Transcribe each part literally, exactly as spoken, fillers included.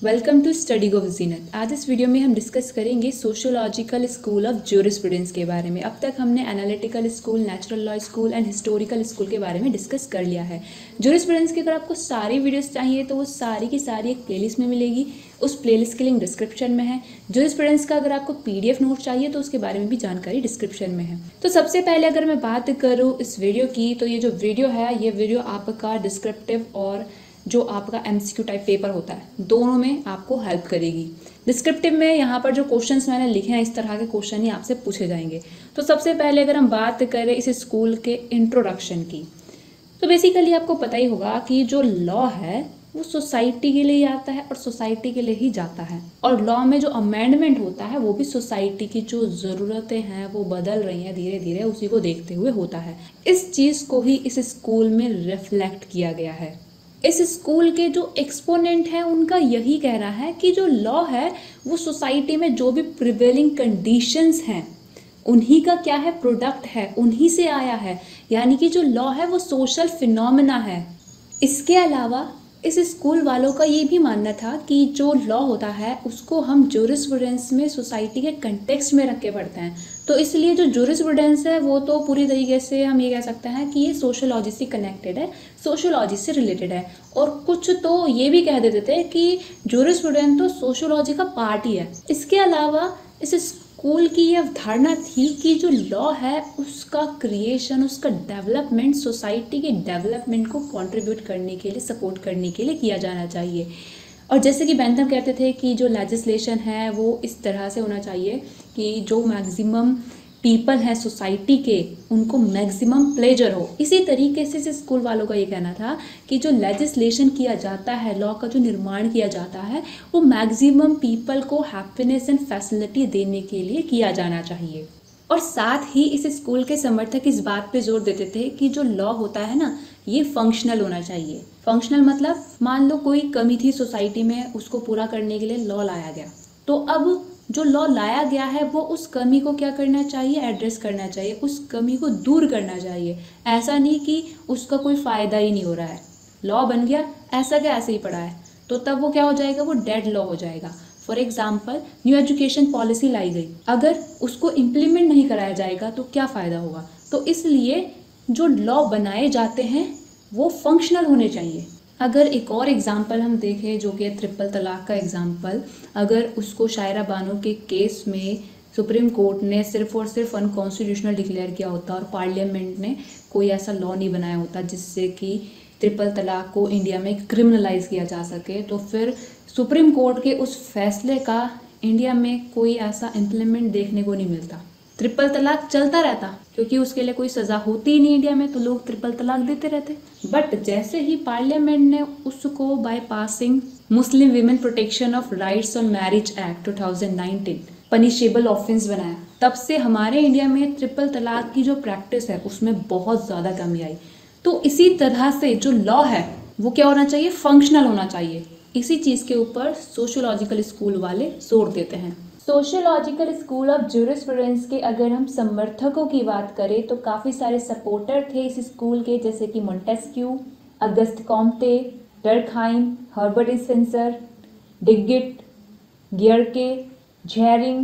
Welcome to study go Zeenat. आज इस video में हम डिस्कस करेंगे सोशियोलॉजिकल स्कूल ऑफ ज्यूरिस्प्रूडेंस के बारे में। अब तक हमने analytical school, natural law school and historical school के बारे में डिस्कस कर लिया है। ज्यूरिस्प्रूडेंस की अगर आपको सारी वीडियोस चाहिए तो वो सारी की सारी एक प्लेलिस्ट में मिलेगी। उस प्लेलिस्ट की लिंक डिस्क्रिप्शन में है। ज्यूरिस्प्रूडेंस का अगर आपको पीडीएफ नोट चाहिए तो उसके बारे में भी जानकारी डिस्क्रिप्शन में है। तो सबसे पहले अगर मैं बात करूँ इस वीडियो की, तो ये जो वीडियो है ये वीडियो आपका डिस्क्रिप्टिव और जो आपका एमसीक्यू टाइप पेपर होता है दोनों में आपको हेल्प करेगी। डिस्क्रिप्टिव में यहाँ पर जो क्वेश्चंस मैंने लिखे हैं इस तरह के क्वेश्चन ही आपसे पूछे जाएंगे। तो सबसे पहले अगर हम बात करें इस स्कूल के इंट्रोडक्शन की, तो बेसिकली आपको पता ही होगा कि जो लॉ है वो सोसाइटी के लिए ही आता है और सोसाइटी के लिए ही जाता है। और लॉ में जो अमेंडमेंट होता है वो भी सोसाइटी की जो ज़रूरतें हैं वो बदल रही हैं धीरे धीरे, उसी को देखते हुए होता है। इस चीज़ को ही इस स्कूल में रिफ्लेक्ट किया गया है। इस स्कूल के जो एक्सपोनेंट हैं उनका यही कहना है कि जो लॉ है वो सोसाइटी में जो भी प्रिवेलिंग कंडीशंस हैं उन्हीं का क्या है, प्रोडक्ट है, उन्हीं से आया है। यानी कि जो लॉ है वो सोशल फिनोमेना है। इसके अलावा इस स्कूल वालों का ये भी मानना था कि जो लॉ होता है उसको हम ज्यूरिस्प्रूडेंस में सोसाइटी के कंटेक्स्ट में रख के पढ़ते हैं। तो इसलिए जो ज्यूरिस्प्रूडेंस है वो तो पूरी तरीके से हम ये कह सकते हैं कि ये सोशियोलॉजी से कनेक्टेड है, सोशियोलॉजी से रिलेटेड है। और कुछ तो ये भी कह देते थे कि ज्यूरिस्प्रूडेंस तो सोशियोलॉजी का पार्ट ही है। इसके अलावा इस स्कूल की यह धारणा थी कि जो लॉ है उसका क्रिएशन, उसका डेवलपमेंट सोसाइटी के डेवलपमेंट को कंट्रीब्यूट करने के लिए, सपोर्ट करने के लिए किया जाना चाहिए। और जैसे कि बेंथम कहते थे कि जो लेजिस्लेशन है वो इस तरह से होना चाहिए कि जो मैक्सिमम पीपल हैं सोसाइटी के उनको मैक्सिमम प्लेजर हो। इसी तरीके से इस स्कूल वालों का ये कहना था कि जो लेजिस्लेशन किया जाता है, लॉ का जो निर्माण किया जाता है वो मैक्सिमम पीपल को हैप्पीनेस एंड फैसिलिटी देने के लिए किया जाना चाहिए। और साथ ही इस स्कूल के समर्थक इस बात पे जोर देते थे कि जो लॉ होता है ना ये फंक्शनल होना चाहिए। फंक्शनल मतलब मान लो कोई कमी थी सोसाइटी में, उसको पूरा करने के लिए लॉ लाया गया, तो अब जो लॉ लाया गया है वो उस कमी को क्या करना चाहिए, एड्रेस करना चाहिए, उस कमी को दूर करना चाहिए। ऐसा नहीं कि उसका कोई फ़ायदा ही नहीं हो रहा है, लॉ बन गया ऐसा क्या ऐसे ही पड़ा है, तो तब वो क्या हो जाएगा, वो डेड लॉ हो जाएगा। For example new education policy लाई गई, अगर उसको इम्प्लीमेंट नहीं कराया जाएगा तो क्या फ़ायदा होगा। तो इसलिए जो लॉ बनाए जाते हैं वो फंक्शनल होने चाहिए। अगर एक और एग्जाम्पल हम देखें जो कि ट्रिपल तलाक का एग्जाम्पल, अगर उसको शायरा बानो के केस में सुप्रीम कोर्ट ने सिर्फ और सिर्फ अनकॉन्स्टिट्यूशनल डिक्लेयर किया होता और पार्लियामेंट ने कोई ऐसा लॉ नहीं बनाया होता जिससे कि ट्रिपल तलाक को इंडिया में क्रिमिनलाइज किया जा सके, तो फिर सुप्रीम कोर्ट के उस फैसले का इंडिया में कोई ऐसा इम्प्लीमेंट देखने को नहीं मिलता। ट्रिपल तलाक चलता रहता क्योंकि उसके लिए कोई सज़ा होती ही नहीं इंडिया में, तो लोग ट्रिपल तलाक देते रहते। बट जैसे ही पार्लियामेंट ने उसको by passing Muslim women protection of rights on marriage act two thousand nineteen punishable offence बनाया, तब से हमारे इंडिया में ट्रिपल तलाक की जो प्रैक्टिस है उसमें बहुत ज़्यादा कमी आई। तो इसी तरह से जो लॉ है वो क्या होना चाहिए, फंक्शनल होना चाहिए। इसी चीज़ के ऊपर सोशियोलॉजिकल स्कूल वाले जोर देते हैं। सोशियोलॉजिकल स्कूल ऑफ ज्यूरिस्प्रूडेंस के अगर हम समर्थकों की बात करें तो काफ़ी सारे सपोर्टर थे इस स्कूल के, जैसे कि Montesquieu, Auguste Comte, Durkheim, Herbert Spencer, Duguit, Gierke, Jhering,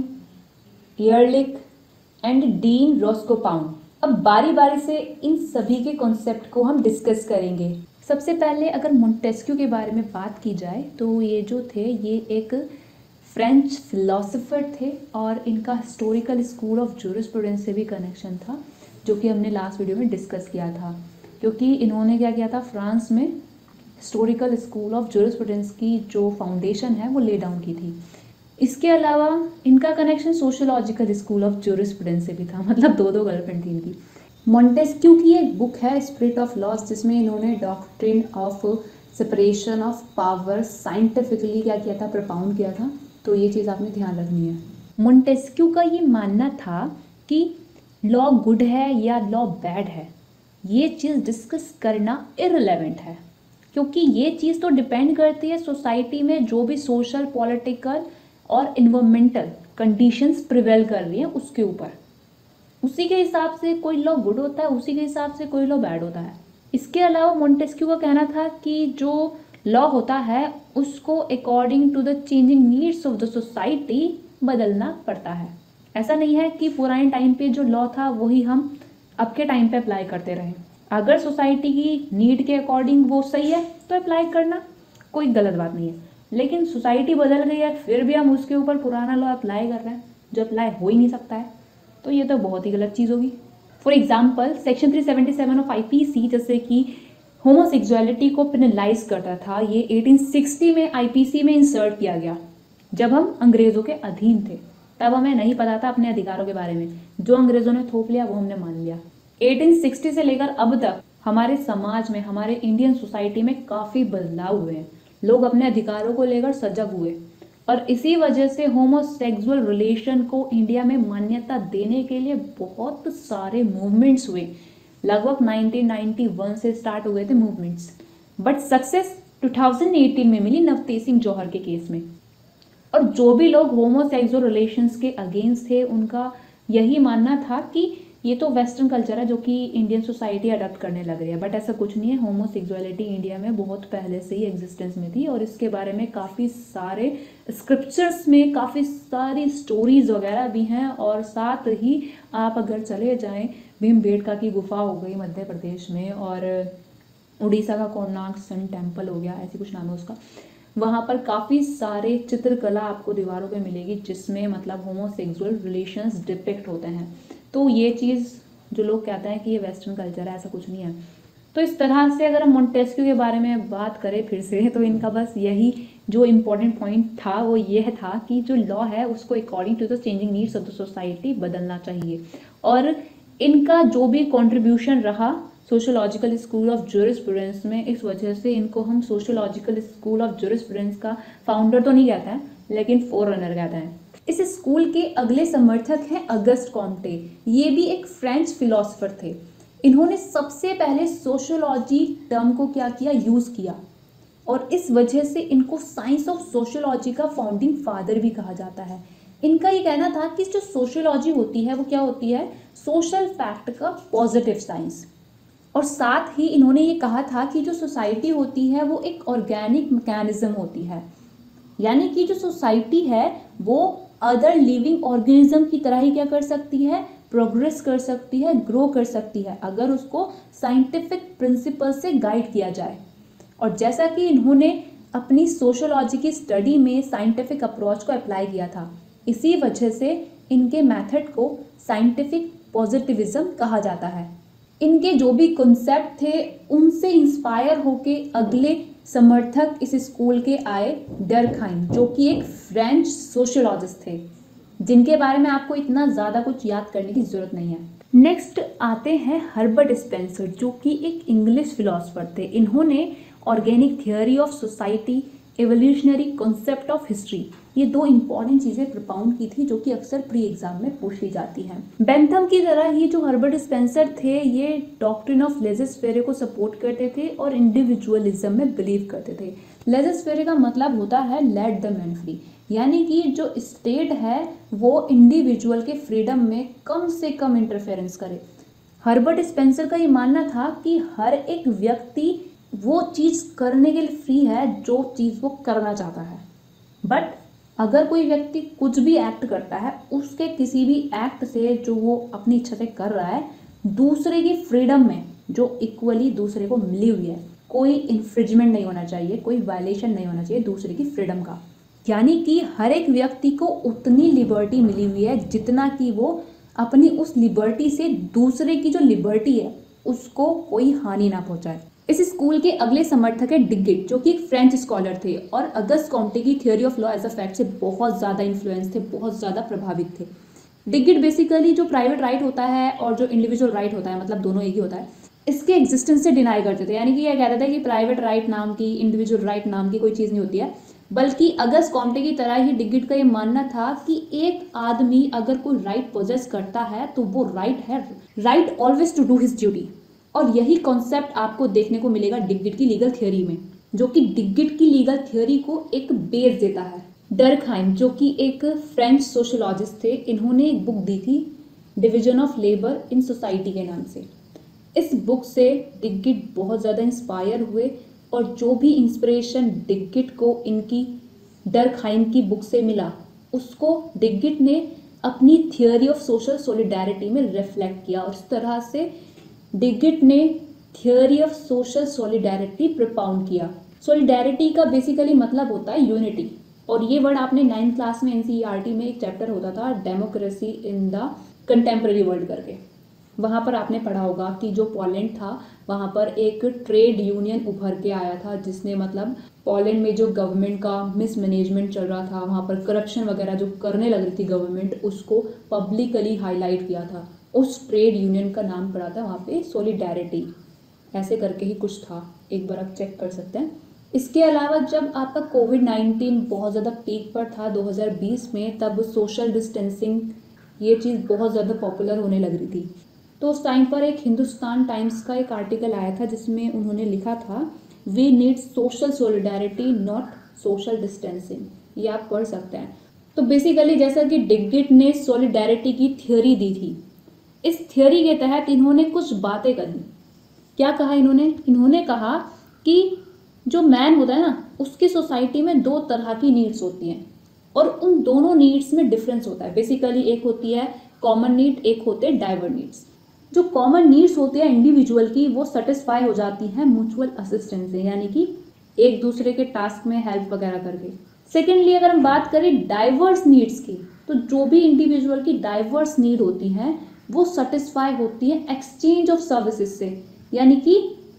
Ehrlich and Dean Roscoe Pound. अब बारी बारी से इन सभी के कॉन्सेप्ट को हम डिस्कस करेंगे। सबसे पहले अगर मोंटेस्क्यू के बारे में बात की जाए तो ये जो थे ये एक फ्रेंच फिलोसोफर थे और इनका हिस्टोरिकल स्कूल ऑफ ज्यूरिस्प्रूडेंस से भी कनेक्शन था, जो कि हमने लास्ट वीडियो में डिस्कस किया था। क्योंकि इन्होंने क्या किया था, फ्रांस में हिस्टोरिकल स्कूल ऑफ ज्यूरिस्प्रूडेंस की जो फाउंडेशन है वो ले डाउन की थी। इसके अलावा इनका connection sociological school of jurisprudence से भी था, मतलब दो दो गर्लफ्रेंड थी इनकी। मोंटेस्क्यू की एक बुक है स्पिरिट ऑफ लॉस, जिसमें इन्होंने doctrine of separation of power scientifically क्या किया था, प्रपाउंड किया था। तो ये चीज़ आपने ध्यान रखनी है। मोंटेस्क्यू का ये मानना था कि लॉ गुड है या लॉ बैड है, ये चीज़ डिस्कस करना इररिलेवेंट है, क्योंकि ये चीज़ तो डिपेंड करती है सोसाइटी में जो भी सोशल, पॉलिटिकल और इन्वायरमेंटल कंडीशंस प्रिवेल कर रही हैं उसके ऊपर। उसी के हिसाब से कोई लॉ गुड होता है, उसी के हिसाब से कोई लॉ बैड होता है। इसके अलावा मोंटेस्क्यू का कहना था कि जो लॉ होता है उसको according to the changing needs of the society बदलना पड़ता है। ऐसा नहीं है कि पुराने टाइम पे जो लॉ था वही हम अब के टाइम पे अप्लाई करते रहें। अगर सोसाइटी की नीड के अकॉर्डिंग वो सही है तो अप्लाई करना कोई गलत बात नहीं है, लेकिन सोसाइटी बदल गई है फिर भी हम उसके ऊपर पुराना लॉ अप्लाई कर रहे हैं जो अप्लाई हो ही नहीं सकता है, तो ये तो बहुत ही गलत चीज़ होगी। For example section three seventy seven of IPC जैसे कि होमोसेक्सुअलिटी को पेनलाइज करता था, ये एटीन सिक्सटी में आईपीसी में इंसर्ट किया गया जब हम अंग्रेज़ों के अधीन थे। तब हमें नहीं पता था अपने अधिकारों के बारे में, जो अंग्रेज़ों ने थोप लिया वो हमने मान लिया। एटीन सिक्सटी से लेकर अब तक हमारे समाज में, हमारे इंडियन सोसाइटी में काफ़ी बदलाव हुए हैं। लोग अपने अधिकारों को लेकर सजग हुए और इसी वजह से होमोसेक्सुअल रिलेशन को इंडिया में मान्यता देने के लिए बहुत सारे मूवमेंट्स हुए। लगभग नाइनटीन नाइंटी वन से स्टार्ट हुए थे movements, but success two thousand eighteen में मिली नवतेज सिंह जौहर के केस में। और जो भी लोग होमोसेक्सुअल रिलेशंस के अगेंस्ट थे उनका यही मानना था कि ये तो वेस्टर्न कल्चर है जो कि इंडियन सोसाइटी अडॉप्ट करने लग रही है, बट ऐसा कुछ नहीं है। होमोसेक्सुअलिटी इंडिया में बहुत पहले से ही एग्जिस्टेंस में थी और इसके बारे में काफ़ी सारे स्क्रिप्चर्स में काफ़ी सारी स्टोरीज वगैरह भी हैं। और साथ ही आप अगर चले जाएं, भीमबेटका की गुफा हो गई मध्य प्रदेश में, और उड़ीसा का कोणार्क सन टेम्पल हो गया, ऐसी कुछ नाम है उसका, वहाँ पर काफ़ी सारे चित्रकला आपको दीवारों पे मिलेगी जिसमें मतलब होमोसेक्सुअल रिलेशंस डिपिक्ट होते हैं। तो ये चीज़ जो लोग कहते हैं कि ये वेस्टर्न कल्चर है, ऐसा कुछ नहीं है। तो इस तरह से अगर हम मोंटेस्क्यू के बारे में बात करें फिर से, तो इनका बस यही जो इम्पोर्टेंट पॉइंट था वो यह था कि जो लॉ है उसको according to the changing needs of the society बदलना चाहिए। और इनका जो भी कॉन्ट्रीब्यूशन रहा सोशियोलॉजिकल स्कूल ऑफ ज्यूरिस्प्रूडेंस में, इस वजह से इनको हम सोशियोलॉजिकल स्कूल ऑफ ज्यूरिस्प्रूडेंस का फाउंडर तो नहीं कहते हैं लेकिन फोररनर कहते हैं। इस स्कूल के अगले समर्थक हैं अगस्ट कॉम्टे। ये भी एक फ्रेंच फिलोसोफर थे। इन्होंने सबसे पहले सोशियोलॉजी टर्म को क्या किया, यूज किया, और इस वजह से इनको साइंस ऑफ सोशियोलॉजी का फाउंडिंग फादर भी कहा जाता है। इनका ये कहना था कि जो सोशियोलॉजी होती है वो क्या होती है, सोशल फैक्ट का पॉजिटिव साइंस। और साथ ही इन्होंने ये कहा था कि जो सोसाइटी होती है वो एक ऑर्गेनिक मैकेनिज्म होती है, यानी कि जो सोसाइटी है वो अदर लिविंग ऑर्गेनिज्म की तरह ही क्या कर सकती है, प्रोग्रेस कर सकती है, ग्रो कर सकती है, अगर उसको साइंटिफिक प्रिंसिपल से गाइड किया जाए। और जैसा कि इन्होंने अपनी सोशियोलॉजी की स्टडी में साइंटिफिक अप्रोच को अप्लाई किया था, इसी वजह से इनके मेथड को साइंटिफिक पॉजिटिविज्म कहा जाता है। इनके जो भी कॉन्सेप्ट थे उनसे इंस्पायर होके अगले समर्थक इस स्कूल के आए डर्कहाइम, जो कि एक फ्रेंच सोशियोलॉजिस्ट थे, जिनके बारे में आपको इतना ज़्यादा कुछ याद करने की ज़रूरत नहीं है। नेक्स्ट आते हैं हर्बर्ट स्पेंसर, जो कि एक इंग्लिश फिलोसोफर थे। इन्होंने organic theory of society, evolutionary concept of history, ये दो इंपॉर्टेंट चीज़ें प्रपाउंड की थी जो कि अक्सर प्री एग्जाम में पूछी जाती हैं। बेंथम की तरह ही जो हर्बर्ट स्पेंसर थे ये डॉक्ट्रिन ऑफ लेज़र-फेरे को सपोर्ट करते थे और इंडिविजुअलिज्म में बिलीव करते थे। लेज़र-फेरे का मतलब होता है लेट द मैन फ्री, यानी कि जो स्टेट है वो इंडिविजुअल के फ्रीडम में कम से कम इंटरफेरेंस करे। हर्बर्ट स्पेंसर का ये मानना था कि हर एक व्यक्ति वो चीज़ करने के लिए फ्री है जो चीज़ वो करना चाहता है, बट अगर कोई व्यक्ति कुछ भी एक्ट करता है, उसके किसी भी एक्ट से जो वो अपनी इच्छा से कर रहा है दूसरे की फ्रीडम में जो इक्वली दूसरे को मिली हुई है, कोई इन्फ्रिंजमेंट नहीं होना चाहिए, कोई वायलेशन नहीं होना चाहिए दूसरे की फ्रीडम का। यानी कि हर एक व्यक्ति को उतनी लिबर्टी मिली हुई है जितना कि वो अपनी उस लिबर्टी से दूसरे की जो लिबर्टी है उसको कोई हानि ना पहुंचाए। इस स्कूल के अगले समर्थक है डिगिट, जो कि एक फ्रेंच स्कॉलर थे और अगस्ट कॉम्टे की theory of law as a fact से बहुत ज़्यादा इन्फ्लुएंस थे, बहुत ज़्यादा प्रभावित थे। डिगिट बेसिकली जो प्राइवेट राइट होता है और जो इंडिविजुअल राइट होता है, मतलब दोनों एक ही होता है, इसके एग्जिस्टेंस से डिनाई करते थे। यानी कि यह कहते थे कि प्राइवेट राइट नाम की, इंडिविजुअल राइट नाम की कोई चीज़ नहीं होती है, बल्कि अगस्ट कॉम्टे की तरह ही डिगिट का ये मानना था कि एक आदमी अगर कोई राइट पोजेस करता है तो वो राइट है, right always to do his duty. और यही कॉन्सेप्ट आपको देखने को मिलेगा डिगिट की लीगल थ्योरी में, जो कि डिगिट की लीगल थ्योरी को एक बेस देता है। डर्कहाइम, जो कि एक फ्रेंच सोशियोलॉजिस्ट थे, इन्होंने एक बुक दी थी division of labour in society के नाम से। इस बुक से डिगिट बहुत ज़्यादा इंस्पायर हुए और जो भी इंस्पिरेशन डिग्गिट को इनकी डर्कहाइम की बुक से मिला उसको डिग्गिट ने अपनी थियोरी ऑफ सोशल सॉलिडारिटी में रिफ्लेक्ट किया और इस तरह से डिग्गिट ने theory of social solidarity propound किया। सॉलिडारिटी का बेसिकली मतलब होता है यूनिटी, और ये वर्ड आपने नाइन्थ क्लास में एनसीईआरटी में एक चैप्टर होता था democracy in the contemporary world करके, वहाँ पर आपने पढ़ा होगा कि जो पोलैंड था वहाँ पर एक ट्रेड यूनियन उभर के आया था जिसने मतलब पोलैंड में जो गवर्नमेंट का मिसमैनेजमेंट चल रहा था, वहाँ पर करप्शन वगैरह जो करने लग रही थी गवर्नमेंट, उसको पब्लिकली हाईलाइट किया था। उस ट्रेड यूनियन का नाम पड़ा था वहाँ पे सॉलिडारिटी, ऐसे करके ही कुछ था, एक बार आप चेक कर सकते हैं। इसके अलावा जब आपका कोविड नाइन्टीन बहुत ज़्यादा पीक पर था दो हज़ार बीस में, तब सोशल डिस्टेंसिंग ये चीज़ बहुत ज़्यादा पॉपुलर होने लग रही थी। तो उस टाइम पर एक हिंदुस्तान टाइम्स का एक आर्टिकल आया था जिसमें उन्होंने लिखा था we need social solidarity not social distancing, ये आप पढ़ सकते हैं। तो बेसिकली जैसा कि डिग्गिट ने सॉलिडारिटी की थ्योरी दी थी, इस थ्योरी के तहत इन्होंने कुछ बातें करी। क्या कहा इन्होंने? इन्होंने कहा कि जो मैन होता है ना, उसकी सोसाइटी में दो तरह की नीड्स होती हैं और उन दोनों नीड्स में डिफरेंस होता है। बेसिकली एक होती है कॉमन नीड, एक होते हैं डाइवर्स नीड्स। जो कॉमन नीड्स होती है इंडिविजुअल की, वो सेटिस्फाई हो जाती है म्यूचुअल असिस्टेंस से, यानी कि एक दूसरे के टास्क में हेल्प वगैरह करके। सेकेंडली अगर हम बात करें डाइवर्स नीड्स की, तो जो भी इंडिविजुअल की डाइवर्स नीड होती हैं वो सेटिस्फाई होती है एक्सचेंज ऑफ सर्विसेज से, यानी कि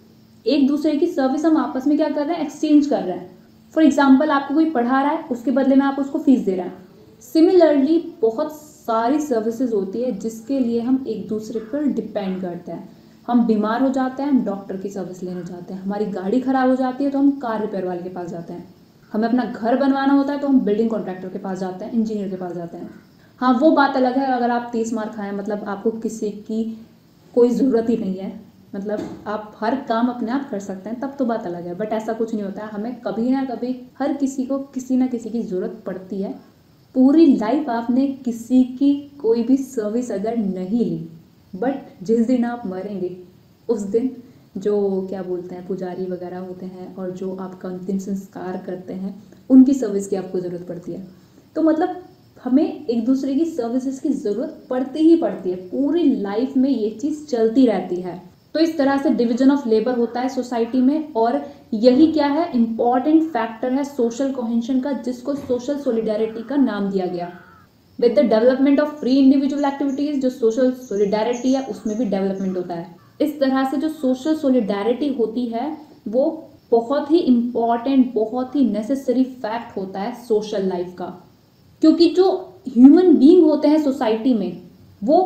एक दूसरे की सर्विस हम आपस में क्या कर रहे हैं, एक्सचेंज कर रहे हैं। फॉर एग्जाम्पल आपको कोई पढ़ा रहा है, उसके बदले में आप उसको फीस दे रहे हैं। सिमिलरली बहुत सारी सर्विसेज होती है जिसके लिए हम एक दूसरे पर डिपेंड करते हैं। हम बीमार हो जाते हैं, हम डॉक्टर की सर्विस लेने जाते हैं। हमारी गाड़ी खराब हो जाती है तो हम कार रिपेयर वाले के पास जाते हैं। हमें अपना घर बनवाना होता है तो हम बिल्डिंग कॉन्ट्रैक्टर के पास जाते हैं, इंजीनियर के पास जाते हैं। हाँ, वो बात अलग है अगर आप तीस मार खाएं, मतलब आपको किसी की कोई ज़रूरत ही नहीं है, मतलब आप हर काम अपने आप कर सकते हैं, तब तो बात अलग है। बट ऐसा कुछ नहीं होता है, हमें कभी ना कभी हर किसी को किसी ना किसी की ज़रूरत पड़ती है। पूरी लाइफ आपने किसी की कोई भी सर्विस अगर नहीं ली, बट जिस दिन आप मरेंगे उस दिन जो क्या बोलते हैं पुजारी वगैरह होते हैं और जो आपका अंतिम संस्कार करते हैं, उनकी सर्विस की आपको ज़रूरत पड़ती है। तो मतलब हमें एक दूसरे की सर्विसेज की ज़रूरत पड़ती ही पड़ती है, पूरी लाइफ में ये चीज़ चलती रहती है। तो इस तरह से डिवीजन ऑफ लेबर होता है सोसाइटी में, और यही क्या है, इंपॉर्टेंट फैक्टर है सोशल कोहेशन का, जिसको सोशल सॉलिडारिटी का नाम दिया गया। With the development of free individual activities, जो सोशल सॉलिडारिटी है उसमें भी डेवलपमेंट होता है। इस तरह से जो सोशल सॉलिडारिटी होती है वो बहुत ही इंपॉर्टेंट, बहुत ही नेसेसरी फैक्ट होता है सोशल लाइफ का, क्योंकि जो ह्यूमन बीइंग होते हैं सोसाइटी में वो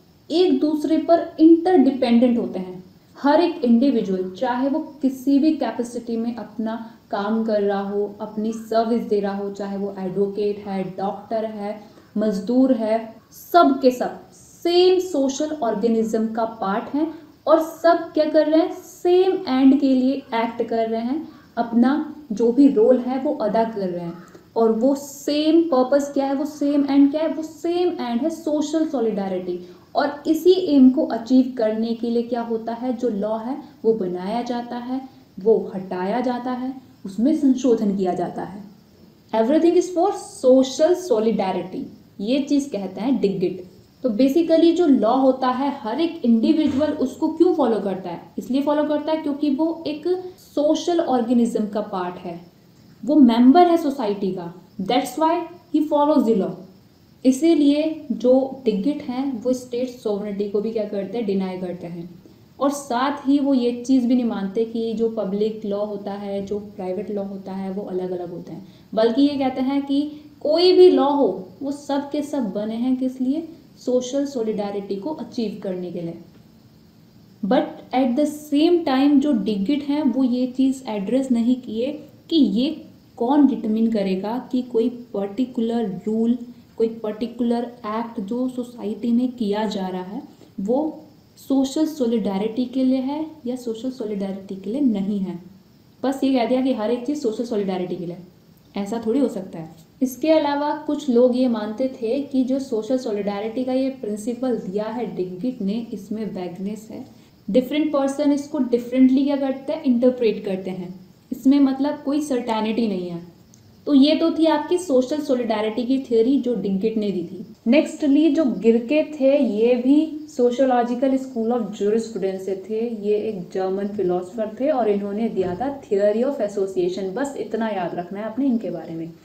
एक दूसरे पर इंटरडिपेंडेंट होते हैं। हर एक इंडिविजुअल चाहे वो किसी भी कैपेसिटी में अपना काम कर रहा हो, अपनी सर्विस दे रहा हो, चाहे वो एडवोकेट है, डॉक्टर है, मजदूर है, सब के सब सेम सोशल ऑर्गेनिज्म का पार्ट हैं और सब क्या कर रहे हैं, सेम एंड के लिए एक्ट कर रहे हैं, अपना जो भी रोल है वो अदा कर रहे हैं। और वो सेम पर्पस क्या है, वो सेम एंड क्या है, वो सेम एंड है सोशल सॉलिडारिटी। और इसी एम को अचीव करने के लिए क्या होता है, जो लॉ है वो बनाया जाता है, वो हटाया जाता है, उसमें संशोधन किया जाता है। Everything is for social solidarity, ये चीज़ कहते हैं डिग्गिट। तो बेसिकली जो लॉ होता है हर एक इंडिविजुअल उसको क्यों फॉलो करता है, इसलिए फॉलो करता है क्योंकि वो एक सोशल ऑर्गेनिज्म का पार्ट है, वो मेंबर है सोसाइटी का, that's why he follows the law. इसीलिए जो डिग्गिट हैं वो स्टेट सॉवरेनिटी को भी क्या करते हैं, डिनाई करते हैं। और साथ ही वो ये चीज़ भी नहीं मानते कि जो पब्लिक लॉ होता है, जो प्राइवेट लॉ होता है वो अलग अलग होते हैं, बल्कि ये कहते हैं कि कोई भी लॉ हो वो सब के सब बने हैं किस लिए, सोशल सॉलिडारिटी को अचीव करने के लिए। But at the same time जो डिग्गिट हैं वो ये चीज़ एड्रेस नहीं किए कि ये कौन डिटरमिन करेगा कि कोई पर्टिकुलर रूल, कोई पर्टिकुलर एक्ट जो सोसाइटी में किया जा रहा है वो सोशल सॉलिडारिटी के लिए है या सोशल सॉलिडारिटी के लिए नहीं है। बस ये कह दिया कि हर एक चीज़ सोशल सॉलिडारिटी के लिए, ऐसा थोड़ी हो सकता है। इसके अलावा कुछ लोग ये मानते थे कि जो सोशल सॉलिडारिटी का ये प्रिंसिपल दिया है डिग्गिट ने, इसमें वैगनेस है। डिफरेंट पर्सन इसको डिफरेंटली क्या करते हैं, इंटरप्रेट करते हैं। इसमें मतलब कोई सर्टेनिटी नहीं है। तो ये तो थी आपकी सोशल सॉलिडारिटी की थ्योरी जो डिंकिट ने दी थी। नेक्स्टली जो गिरके थे ये भी सोशियोलॉजिकल स्कूल ऑफ ज्यूरिस्प्रूडेंस से थे। ये एक जर्मन फिलोसफर थे और इन्होंने दिया था थ्योरी ऑफ एसोसिएशन। बस इतना याद रखना है आपने इनके बारे में।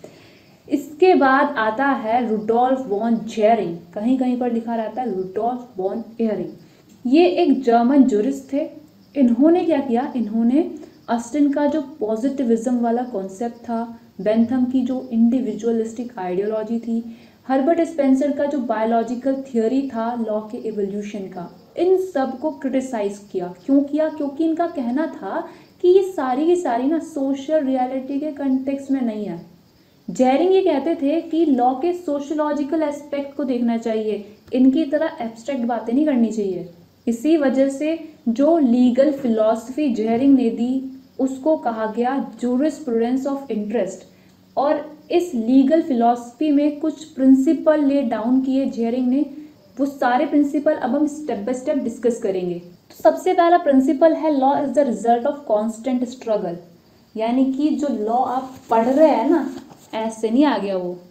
इसके बाद आता है रुडोल्फ वॉन जेरिंग, कहीं कहीं पर लिखा रहता है रुडोल्फ वॉन एयरिंग। ये एक जर्मन ज्यूरिस्ट थे। इन्होंने क्या किया, इन्होंने ऑस्टिन का जो पॉजिटिविज्म वाला कॉन्सेप्ट था, बेंथम की जो इंडिविजुअलिस्टिक आइडियोलॉजी थी, हर्बर्ट स्पेंसर का जो बायोलॉजिकल थ्योरी था लॉ के इवोल्यूशन का, इन सब को क्रिटिसाइज किया। क्यों किया? क्योंकि इनका कहना था कि ये सारी की सारी ना सोशल रियलिटी के कंटेक्स्ट में नहीं है। जेरिंग ये कहते थे कि लॉ के सोशोलॉजिकल एस्पेक्ट को देखना चाहिए, इनकी तरह एब्स्ट्रैक्ट बातें नहीं करनी चाहिए। इसी वजह से जो लीगल फिलॉसफी जेरिंग ने दी उसको कहा गया ज्यूरिस्प्रूडेंस ऑफ इंटरेस्ट। और इस लीगल फिलॉसफी में कुछ प्रिंसिपल ले डाउन किए जेरिंग ने। वो सारे प्रिंसिपल अब हम स्टेप बाय स्टेप डिस्कस करेंगे। तो सबसे पहला प्रिंसिपल है law is the result of constant struggle. यानी कि जो लॉ आप पढ़ रहे हैं ना, ऐसे नहीं आ गया वो।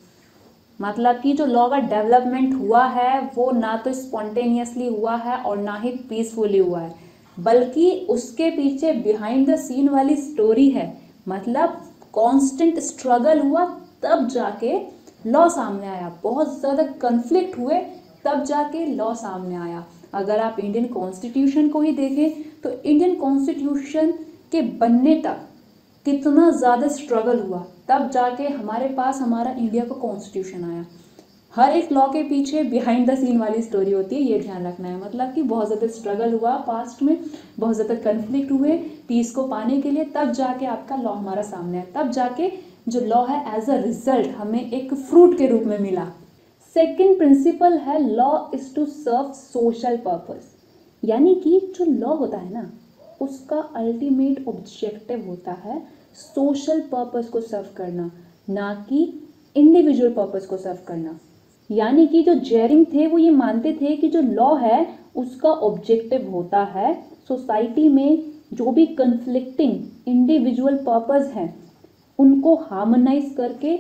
मतलब कि जो लॉ का डेवलपमेंट हुआ है वो ना तो स्पॉन्टेनियसली हुआ है और ना ही पीसफुली हुआ है, बल्कि उसके पीछे बिहाइंड द सीन वाली स्टोरी है। मतलब कांस्टेंट स्ट्रगल हुआ तब जाके लॉ सामने आया, बहुत ज़्यादा कन्फ्लिक्ट हुए तब जाके लॉ सामने आया। अगर आप इंडियन कॉन्स्टिट्यूशन को ही देखें तो इंडियन कॉन्स्टिट्यूशन के बनने तक कितना ज़्यादा स्ट्रगल हुआ, तब जाके हमारे पास हमारा इंडिया का कॉन्स्टिट्यूशन आया। हर एक लॉ के पीछे बिहाइंड द सीन वाली स्टोरी होती है, ये ध्यान रखना है। मतलब कि बहुत ज़्यादा स्ट्रगल हुआ पास्ट में, बहुत ज़्यादा कन्फ्लिक्ट हुए पीस को पाने के लिए, तब जाके आपका लॉ हमारा सामने है। तब जाके जो लॉ है एज अ रिजल्ट हमें एक फ्रूट के रूप में मिला। सेकेंड प्रिंसिपल है law is to serve social purpose. यानी कि जो लॉ होता है ना, उसका अल्टीमेट ऑब्जेक्टिव होता है सोशल पर्पस को सर्व करना, ना कि इंडिविजुअल पर्पस को सर्व करना। यानी कि जो जेरिंग थे वो ये मानते थे कि जो लॉ है उसका ऑब्जेक्टिव होता है सोसाइटी में जो भी कन्फ्लिक्टिंग इंडिविजुअल पर्पस हैं उनको हार्मोनाइज करके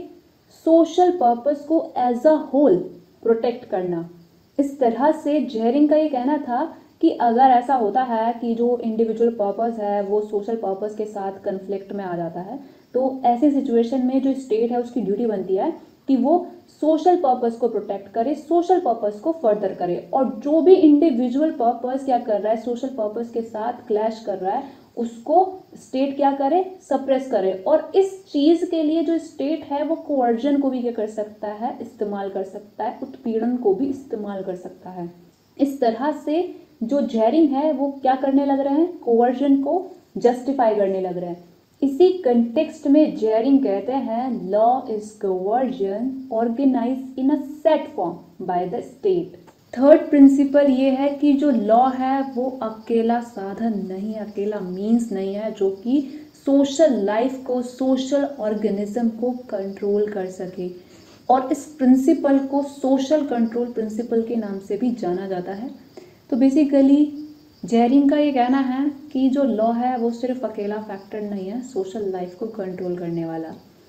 सोशल पर्पस को एज अ होल प्रोटेक्ट करना। इस तरह से जेरिंग का ये कहना था कि अगर ऐसा होता है कि जो इंडिविजुअल पर्पस है वो सोशल पर्पस के साथ कन्फ्लिक्ट में आ जाता है, तो ऐसे सिचुएशन में जो स्टेट है उसकी ड्यूटी बनती है कि वो सोशल पर्पस को प्रोटेक्ट करे, सोशल पर्पस को फर्दर करे। और जो भी इंडिविजुअल पर्पस क्या कर रहा है, सोशल पर्पस के साथ क्लैश कर रहा है, उसको स्टेट क्या करे, सप्रेस करे। और इस चीज़ के लिए जो स्टेट है वो कोवर्जन को भी क्या कर सकता है, इस्तेमाल कर सकता है, उत्पीड़न को भी इस्तेमाल कर सकता है। इस तरह से जो जेरिंग है वो क्या करने लग रहे हैं, कोवर्जन को जस्टिफाई करने लग रहे हैं। इसी कंटेक्स्ट में जेरिंग कहते हैं law is coercion organize in a set form by the state. Third principle ये है कि जो लॉ है वो अकेला साधन नहीं, अकेला मीन्स नहीं है जो कि सोशल लाइफ को, सोशल ऑर्गेनिज्म को कंट्रोल कर सके। और इस प्रिंसिपल को सोशल कंट्रोल प्रिंसिपल के नाम से भी जाना जाता है। तो बेसिकली जेरिंग का ये कहना है कि जो लॉ है वो सिर्फ अकेला फैक्टर नहीं है सोशल लाइफ को कंट्रोल करने वाला।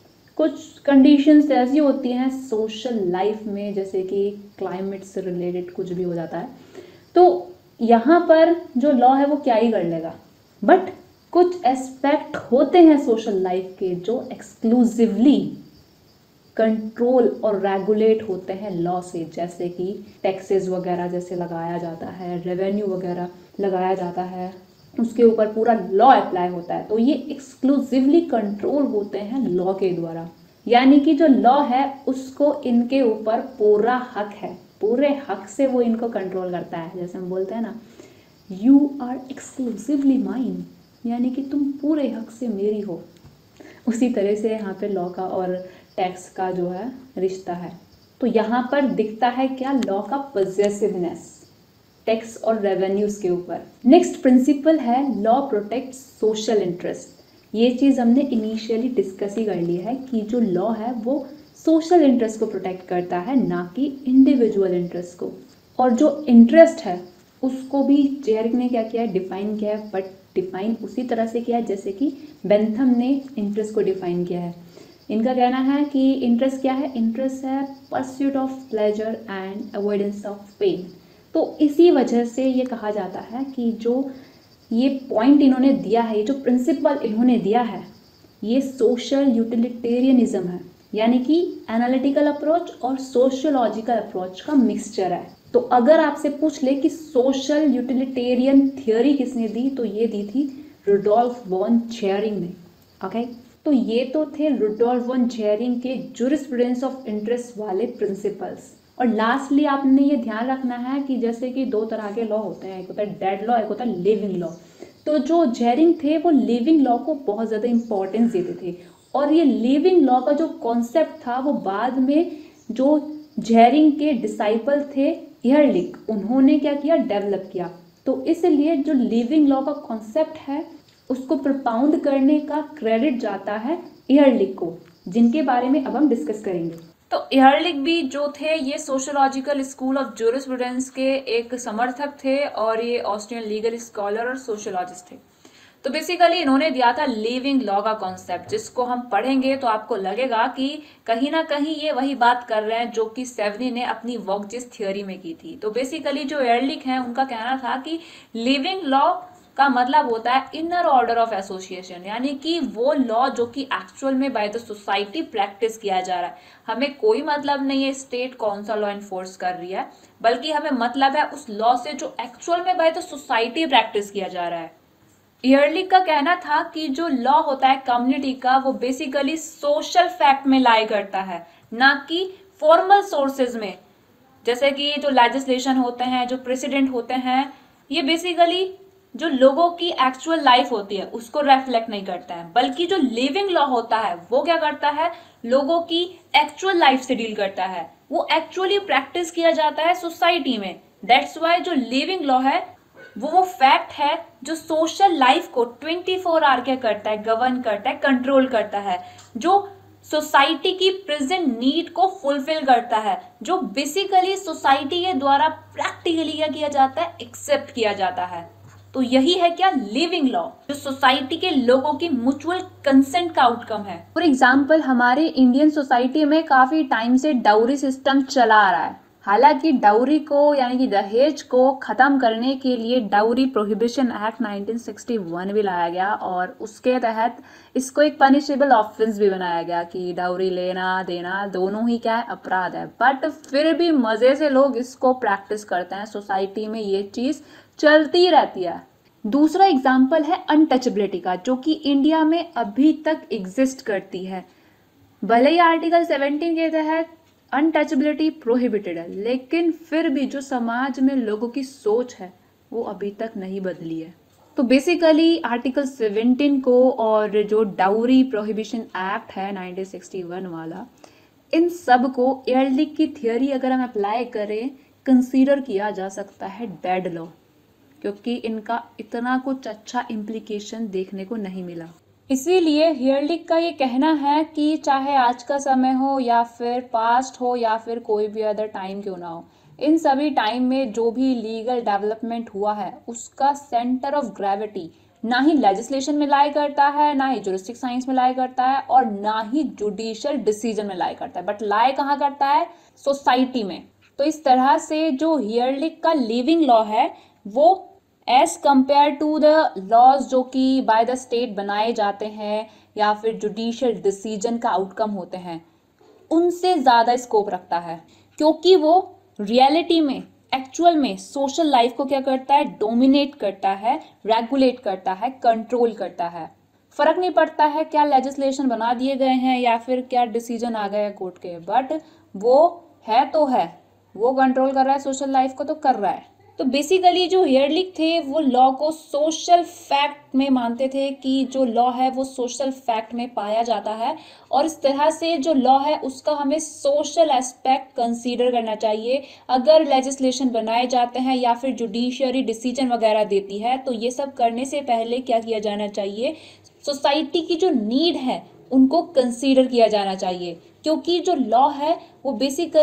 कुछ कंडीशंस ऐसी होती हैं सोशल लाइफ में, जैसे कि क्लाइमेट से रिलेटेड कुछ भी हो जाता है, तो यहाँ पर जो लॉ है वो क्या ही कर लेगा। बट कुछ एस्पेक्ट होते हैं सोशल लाइफ के जो एक्सक्लूसिवली कंट्रोल और रेगुलेट होते हैं लॉ से, जैसे कि टैक्सेस वगैरह जैसे लगाया जाता है, रेवेन्यू वगैरह लगाया जाता है, उसके ऊपर पूरा लॉ अप्लाई होता है। तो ये एक्सक्लूसिवली कंट्रोल होते हैं लॉ के द्वारा। यानी कि जो लॉ है उसको इनके ऊपर पूरा हक है, पूरे हक से वो इनको कंट्रोल करता है। जैसे हम बोलते हैं ना, यू आर एक्सक्लूसिवली माइन, यानी कि तुम पूरे हक से मेरी हो। उसी तरह से यहाँ पे लॉ का और टैक्स का जो है रिश्ता है। तो यहाँ पर दिखता है क्या, लॉ का पॉजेसिवनेस टैक्स और रेवेन्यूज के ऊपर। नेक्स्ट प्रिंसिपल है लॉ प्रोटेक्ट सोशल इंटरेस्ट। ये चीज़ हमने इनिशियली डिस्कस ही कर ली है कि जो लॉ है वो सोशल इंटरेस्ट को प्रोटेक्ट करता है, ना कि इंडिविजुअल इंटरेस्ट को। और जो इंटरेस्ट है उसको भी जेरिक ने क्या किया है, डिफाइन किया है, बट डिफाइन उसी तरह से किया है जैसे कि बेंथम ने इंटरेस्ट को डिफाइन किया है। इनका कहना है कि इंटरेस्ट क्या है, इंटरेस्ट है pursuit of pleasure and avoidance of pain. तो इसी वजह से ये कहा जाता है कि जो ये पॉइंट इन्होंने दिया है, ये जो प्रिंसिपल इन्होंने दिया है, ये सोशल यूटिलिटेरियनिज्म है, यानी कि एनालिटिकल अप्रोच और सोशियोलॉजिकल अप्रोच का मिक्सचर है। तो अगर आपसे पूछ ले कि सोशल यूटिलिटेरियन थियोरी किसने दी, तो ये दी थी रुडोल्फ वॉन जेरिंग ने। ओके, तो ये तो थे रुडोल्फ वॉन जेरिंग के ज्यूरिस्प्रूडेंस ऑफ इंटरेस्ट वाले प्रिंसिपल्स। और लास्टली आपने ये ध्यान रखना है कि जैसे कि दो तरह के लॉ होते हैं, एक होता है डेड लॉ, एक होता है लिविंग लॉ। तो जो जेरिंग थे वो लिविंग लॉ को बहुत ज़्यादा इंपॉर्टेंस देते थे, और ये लिविंग लॉ का जो कॉन्सेप्ट था वो बाद में जो जेरिंग के डिसाइपल थे एहरलिख, उन्होंने क्या किया, डेवलप किया। तो इसलिए जो लिविंग लॉ का कॉन्सेप्ट है उसको प्रपाउंड करने का क्रेडिट जाता है एहरलिख को, जिनके बारे में अब हम डिस्कस करेंगे। तो एहरलिख भी जो थे ये सोशियोलॉजिकल स्कूल ऑफ ज्यूरिस्प्रूडेंस के एक समर्थक थे, और ये ऑस्ट्रियन लीगल स्कॉलर और सोशियोलॉजिस्ट थे। तो बेसिकली इन्होंने दिया था लिविंग लॉ का कॉन्सेप्ट, जिसको हम पढ़ेंगे तो आपको लगेगा कि कहीं ना कहीं ये वही बात कर रहे हैं जो कि सेवनी ने अपनी वॉकजिस थ्योरी में की थी। तो बेसिकली जो एहरलिख हैं उनका कहना था कि लिविंग लॉ का मतलब होता है इनर ऑर्डर ऑफ एसोसिएशन, यानी कि वो लॉ जो कि एक्चुअल में बाय द सोसाइटी प्रैक्टिस किया जा रहा है। हमें कोई मतलब नहीं है स्टेट कौन सा लॉ इन्फोर्स कर रही है, बल्कि हमें मतलब है उस लॉ से जो एक्चुअल में बाय द सोसाइटी प्रैक्टिस किया जा रहा है। एहरलिख का कहना था कि जो लॉ होता है कम्युनिटी का, वो बेसिकली सोशल फैक्ट में लाई करता है, ना कि फॉर्मल सोर्सेज में। जैसे कि जो लेजिस्लेशन होते हैं, जो प्रेसिडेंट होते हैं, ये बेसिकली जो लोगों की एक्चुअल लाइफ होती है उसको रेफ्लेक्ट नहीं करता है, बल्कि जो लिविंग लॉ होता है वो क्या करता है, लोगों की एक्चुअल लाइफ से डील करता है, वो एक्चुअली प्रैक्टिस किया जाता है सोसाइटी में। दैट्स वाई जो लिविंग लॉ है वो वो फैक्ट है जो सोशल लाइफ को ट्वेंटी फोर आवर क्या करता है, गवर्न करता है, कंट्रोल करता है, जो सोसाइटी की प्रेजेंट नीड को फुलफिल करता है, जो बेसिकली सोसाइटी के द्वारा प्रैक्टिकली क्या किया जाता है, एक्सेप्ट किया जाता है। तो यही है क्या, लिविंग लॉ, जो सोसाइटी के लोगों की म्यूचुअल कंसेंट का आउटकम है। फॉर एग्जाम्पल हमारे इंडियन सोसाइटी में काफी टाइम से डाउरी सिस्टम चला आ रहा है। हालांकि डाउरी को यानी कि दहेज को खत्म करने के लिए dowry prohibition act nineteen sixty one भी लाया गया, और उसके तहत इसको एक पनिशेबल ऑफेंस भी बनाया गया कि डाउरी लेना देना दोनों ही क्या है, अपराध है। बट फिर भी मजे से लोग इसको प्रैक्टिस करते हैं, सोसाइटी में ये चीज चलती रहती है। दूसरा एग्जाम्पल है अनटचेबिलिटी का, जो कि इंडिया में अभी तक एग्जिस्ट करती है। भले ही आर्टिकल सेवनटीन के तहत अनटचेबिलिटी प्रोहिबिटेड है, लेकिन फिर भी जो समाज में लोगों की सोच है वो अभी तक नहीं बदली है। तो बेसिकली आर्टिकल सेवनटीन को और जो डाउरी प्रोहिबिशन एक्ट है नाइनटीन सिक्सटी वन वाला, इन सब को एहरलिख की थियोरी अगर हम अप्लाई करें, कंसीडर किया जा सकता है डेड लॉ, क्योंकि इनका इतना कुछ अच्छा इम्प्लीकेशन देखने को नहीं मिला। इसीलिए एहरलिख का ये कहना है कि चाहे आज का समय हो या फिर पास्ट हो या फिर कोई भी अदर टाइम क्यों ना हो, इन सभी टाइम में जो भी लीगल डेवलपमेंट हुआ है उसका सेंटर ऑफ ग्रेविटी ना ही लेजिस्लेशन में लाई करता है, ना ही ज्यूरिस्टिक साइंस में लाई करता है, और ना ही जुडिशियल डिसीजन में लाई करता है, बट लाई कहाँ करता है, सोसाइटी में। तो इस तरह से जो एहरलिख का लिविंग लॉ है वो as compare to the laws जो कि बाय द स्टेट बनाए जाते हैं या फिर जुडिशियल डिसीजन का आउटकम होते हैं, उनसे ज़्यादा स्कोप रखता है, क्योंकि वो रियलिटी में एक्चुअल में सोशल लाइफ को क्या करता है, डोमिनेट करता है, रेगुलेट करता है, कंट्रोल करता है। फर्क नहीं पड़ता है क्या लेजिस्लेशन बना दिए गए हैं या फिर क्या डिसीजन आ गए कोर्ट के, बट वो है तो है, वो कंट्रोल कर रहा है सोशल लाइफ को, तो कर रहा है। तो बेसिकली जो एहरलिख थे वो लॉ को सोशल फैक्ट में मानते थे कि जो लॉ है वो सोशल फैक्ट में पाया जाता है, और इस तरह से जो लॉ है उसका हमें सोशल एस्पेक्ट कंसीडर करना चाहिए। अगर लेजिस्लेशन बनाए जाते हैं या फिर जुडिशियरी डिसीजन वगैरह देती है, तो ये सब करने से पहले क्या किया जाना चाहिए, सोसाइटी की जो नीड है उनको कंसीडर किया जाना चाहिए, क्योंकि जो लॉ है वो बेसिकली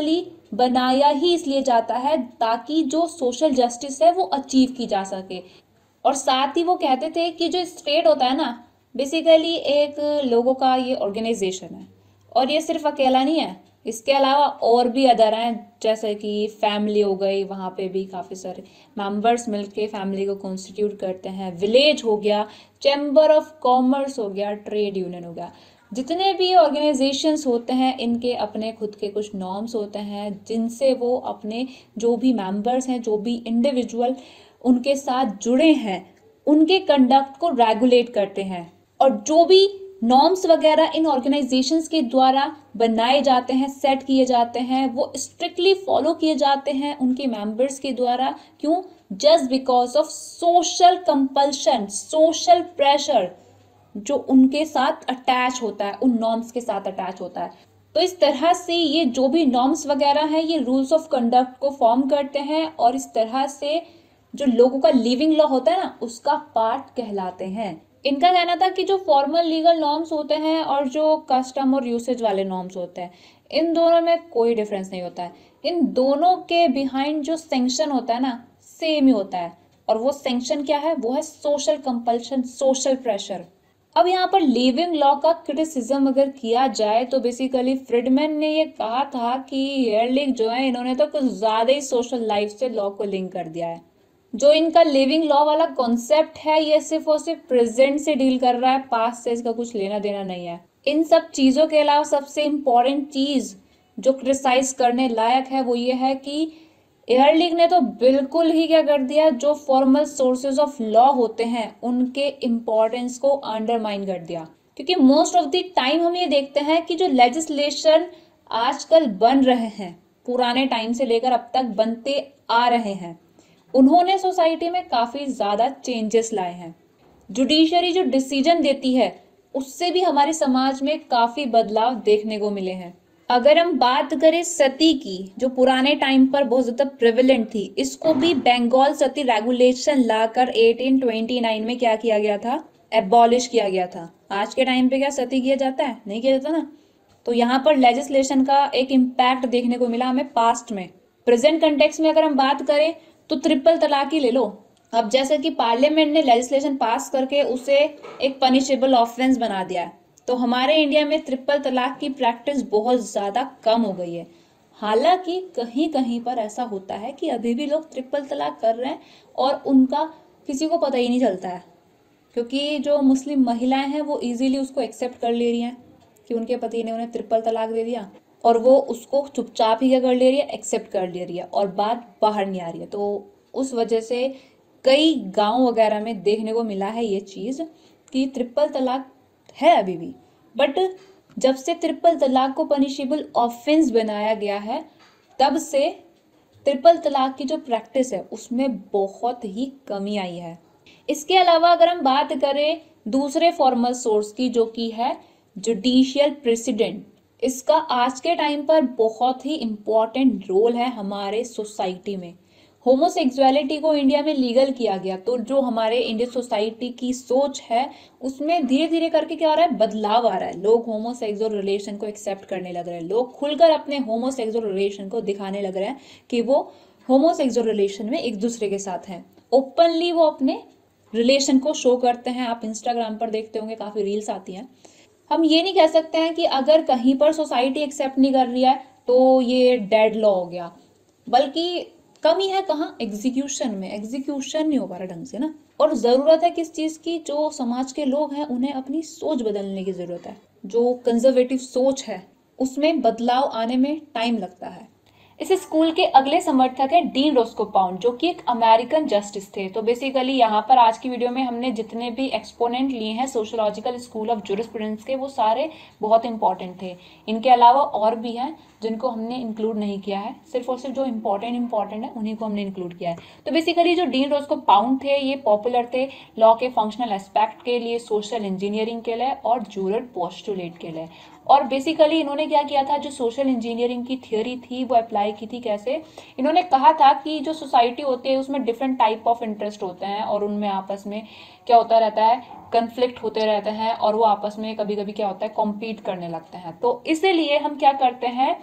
बनाया ही इसलिए जाता है ताकि जो सोशल जस्टिस है वो अचीव की जा सके। और साथ ही वो कहते थे कि जो स्टेट होता है ना, बेसिकली एक लोगों का ये ऑर्गेनाइजेशन है, और ये सिर्फ अकेला नहीं है, इसके अलावा और भी अदर हैं, जैसे कि फैमिली हो गई, वहाँ पे भी काफ़ी सारे मेंबर्स मिलके फैमिली को कॉन्स्टिट्यूट करते हैं, विलेज हो गया, चैम्बर ऑफ कॉमर्स हो गया, ट्रेड यूनियन हो गया। जितने भी ऑर्गेनाइजेशंस होते हैं इनके अपने खुद के कुछ नॉर्म्स होते हैं जिनसे वो अपने जो भी मेंबर्स हैं, जो भी इंडिविजुअल उनके साथ जुड़े हैं, उनके कंडक्ट को रेगुलेट करते हैं। और जो भी नॉर्म्स वगैरह इन ऑर्गेनाइजेशंस के द्वारा बनाए जाते हैं, सेट किए जाते हैं, वो स्ट्रिक्टली फॉलो किए जाते हैं उनके मेंबर्स के द्वारा। क्यों? Just because of social compulsion, social pressure जो उनके साथ अटैच होता है, उन नॉर्म्स के साथ अटैच होता है। तो इस तरह से ये जो भी नॉर्म्स वगैरह हैं ये रूल्स ऑफ कंडक्ट को फॉर्म करते हैं, और इस तरह से जो लोगों का लिविंग लॉ होता है ना, उसका पार्ट कहलाते हैं। इनका कहना था कि जो फॉर्मल लीगल नॉर्म्स होते हैं और जो कस्टम और यूसेज वाले नॉर्म्स होते हैं, इन दोनों में कोई डिफरेंस नहीं होता है। इन दोनों के बिहाइंड जो सैंक्शन होता है ना, सेम ही होता है। और वो सैंक्शन क्या है? वो है सोशल कंपल्शन, सोशल प्रेशर। अब यहाँ पर लिविंग लॉ का क्रिटिसिज्म अगर किया जाए तो बेसिकली फ्रीडमैन ने ये कहा था कि एयरलिख जो है इन्होंने तो कुछ ज्यादा ही सोशल लाइफ से लॉ को लिंक कर दिया है। जो इनका लिविंग लॉ वाला कॉन्सेप्ट है ये सिर्फ और सिर्फ प्रेजेंट से डील कर रहा है, पास्ट से इसका कुछ लेना देना नहीं है। इन सब चीजों के अलावा सबसे इम्पोर्टेंट चीज जो क्रिटिसाइज करने लायक है वो ये है कि एयरलिख ने तो बिल्कुल ही क्या कर दिया, जो फॉर्मल सोर्सेज ऑफ लॉ होते हैं उनके इम्पोर्टेंस को अंडरमाइन कर दिया। क्योंकि मोस्ट ऑफ द टाइम हम ये देखते हैं कि जो लेजिस्लेशन आजकल बन रहे हैं, पुराने टाइम से लेकर अब तक बनते आ रहे हैं, उन्होंने सोसाइटी में काफी ज्यादा चेंजेस लाए हैं। जुडिशरी जो डिसीजन देती है उससे भी हमारे समाज में काफी बदलाव देखने को मिले हैं। अगर हम बात करें सती की, जो पुराने टाइम पर बहुत ज्यादा प्रेवलेंट थी, इसको भी बंगाल सती रेगुलेशन लाकर अठारह सौ उनतीस में क्या किया गया था? एबॉलिश किया गया था। आज के टाइम पे क्या सती किया जाता है? नहीं किया जाता ना। तो यहाँ पर लेजिस्लेशन का एक इम्पैक्ट देखने को मिला हमें पास्ट में। प्रेजेंट कंटेक्स्ट में अगर हम बात करें तो ट्रिपल तलाक ही ले लो। अब जैसे कि पार्लियामेंट ने लेजिस्लेशन पास करके उसे एक पनिशेबल ऑफेंस बना दिया है, तो हमारे इंडिया में ट्रिपल तलाक की प्रैक्टिस बहुत ज़्यादा कम हो गई है। हालांकि कहीं कहीं पर ऐसा होता है कि अभी भी लोग ट्रिपल तलाक कर रहे हैं और उनका किसी को पता ही नहीं चलता है, क्योंकि जो मुस्लिम महिलाएं हैं वो इजीली उसको एक्सेप्ट कर ले रही हैं कि उनके पति ने उन्हें ट्रिपल तलाक दे दिया, और वो उसको चुपचाप ही क्या कर ले रही है? एक्सेप्ट कर ले रही है, और बात बाहर नहीं आ रही है। तो उस वजह से कई गाँव वगैरह में देखने को मिला है ये चीज़ कि ट्रिपल तलाक है अभी भी। बट जब से ट्रिपल तलाक को पनिशेबल ऑफेंस बनाया गया है, तब से ट्रिपल तलाक की जो प्रैक्टिस है उसमें बहुत ही कमी आई है। इसके अलावा अगर हम बात करें दूसरे फॉर्मल सोर्स की, जो कि है जुडिशियल प्रेसिडेंट, इसका आज के टाइम पर बहुत ही इम्पोर्टेंट रोल है हमारे सोसाइटी में। होमोसेक्सुअलिटी को इंडिया में लीगल किया गया, तो जो हमारे इंडियन सोसाइटी की सोच है उसमें धीरे धीरे करके क्या हो रहा है? बदलाव आ रहा है। लोग होमोसेक्सुअल रिलेशन को एक्सेप्ट करने लग रहे हैं, लोग खुलकर अपने होमोसेक्सुअल रिलेशन को दिखाने लग रहे हैं कि वो होमोसेक्सुअल रिलेशन में एक दूसरे के साथ हैं। ओपनली वो अपने रिलेशन को शो करते हैं। आप इंस्टाग्राम पर देखते होंगे काफी रील्स आती हैं। हम ये नहीं कह सकते हैं कि अगर कहीं पर सोसाइटी एक्सेप्ट नहीं कर रही है तो ये डेड लॉ हो गया, बल्कि कमी है कहाँ? एग्जीक्यूशन में। एग्जीक्यूशन नहीं हो पा रहा ढंग से ना। और जरूरत है किस चीज की? जो समाज के लोग हैं उन्हें अपनी सोच बदलने की जरूरत है। जो कंजर्वेटिव सोच है उसमें बदलाव आने में टाइम लगता है। इस स्कूल के अगले समर्थक हैं डीन रोस्को पाउंड, जो कि एक अमेरिकन जस्टिस थे। तो बेसिकली यहाँ पर आज की वीडियो में हमने जितने भी एक्सपोनेंट लिए हैं सोशियोलॉजिकल स्कूल ऑफ ज्यूरिस्प्रूडेंस के, वो सारे बहुत इंपॉर्टेंट थे। इनके अलावा और भी हैं जिनको हमने इंक्लूड नहीं किया है, सिर्फ और सिर्फ जो इंपॉर्टेंट इंपॉर्टेंट है उन्हीं को हमने इंक्लूड किया है। तो बेसिकली जो डीन रोस्को पाउंड थे ये पॉपुलर थे लॉ के फंक्शनल एस्पेक्ट के लिए, सोशल इंजीनियरिंग के लिए और ज्यूरल पोस्टुलेट के लिए। और बेसिकली इन्होंने क्या किया था? जो सोशल इंजीनियरिंग की थियोरी थी वो अप्लाई की थी। कैसे? इन्होंने कहा था कि जो सोसाइटी होती है उसमें डिफरेंट टाइप ऑफ इंटरेस्ट होते हैं और उनमें आपस में क्या होता रहता है? कन्फ्लिक्ट होते रहते हैं, और वो आपस में कभी कभी क्या होता है? कॉम्पीट करने लगते हैं। तो इसीलिए हम क्या करते हैं?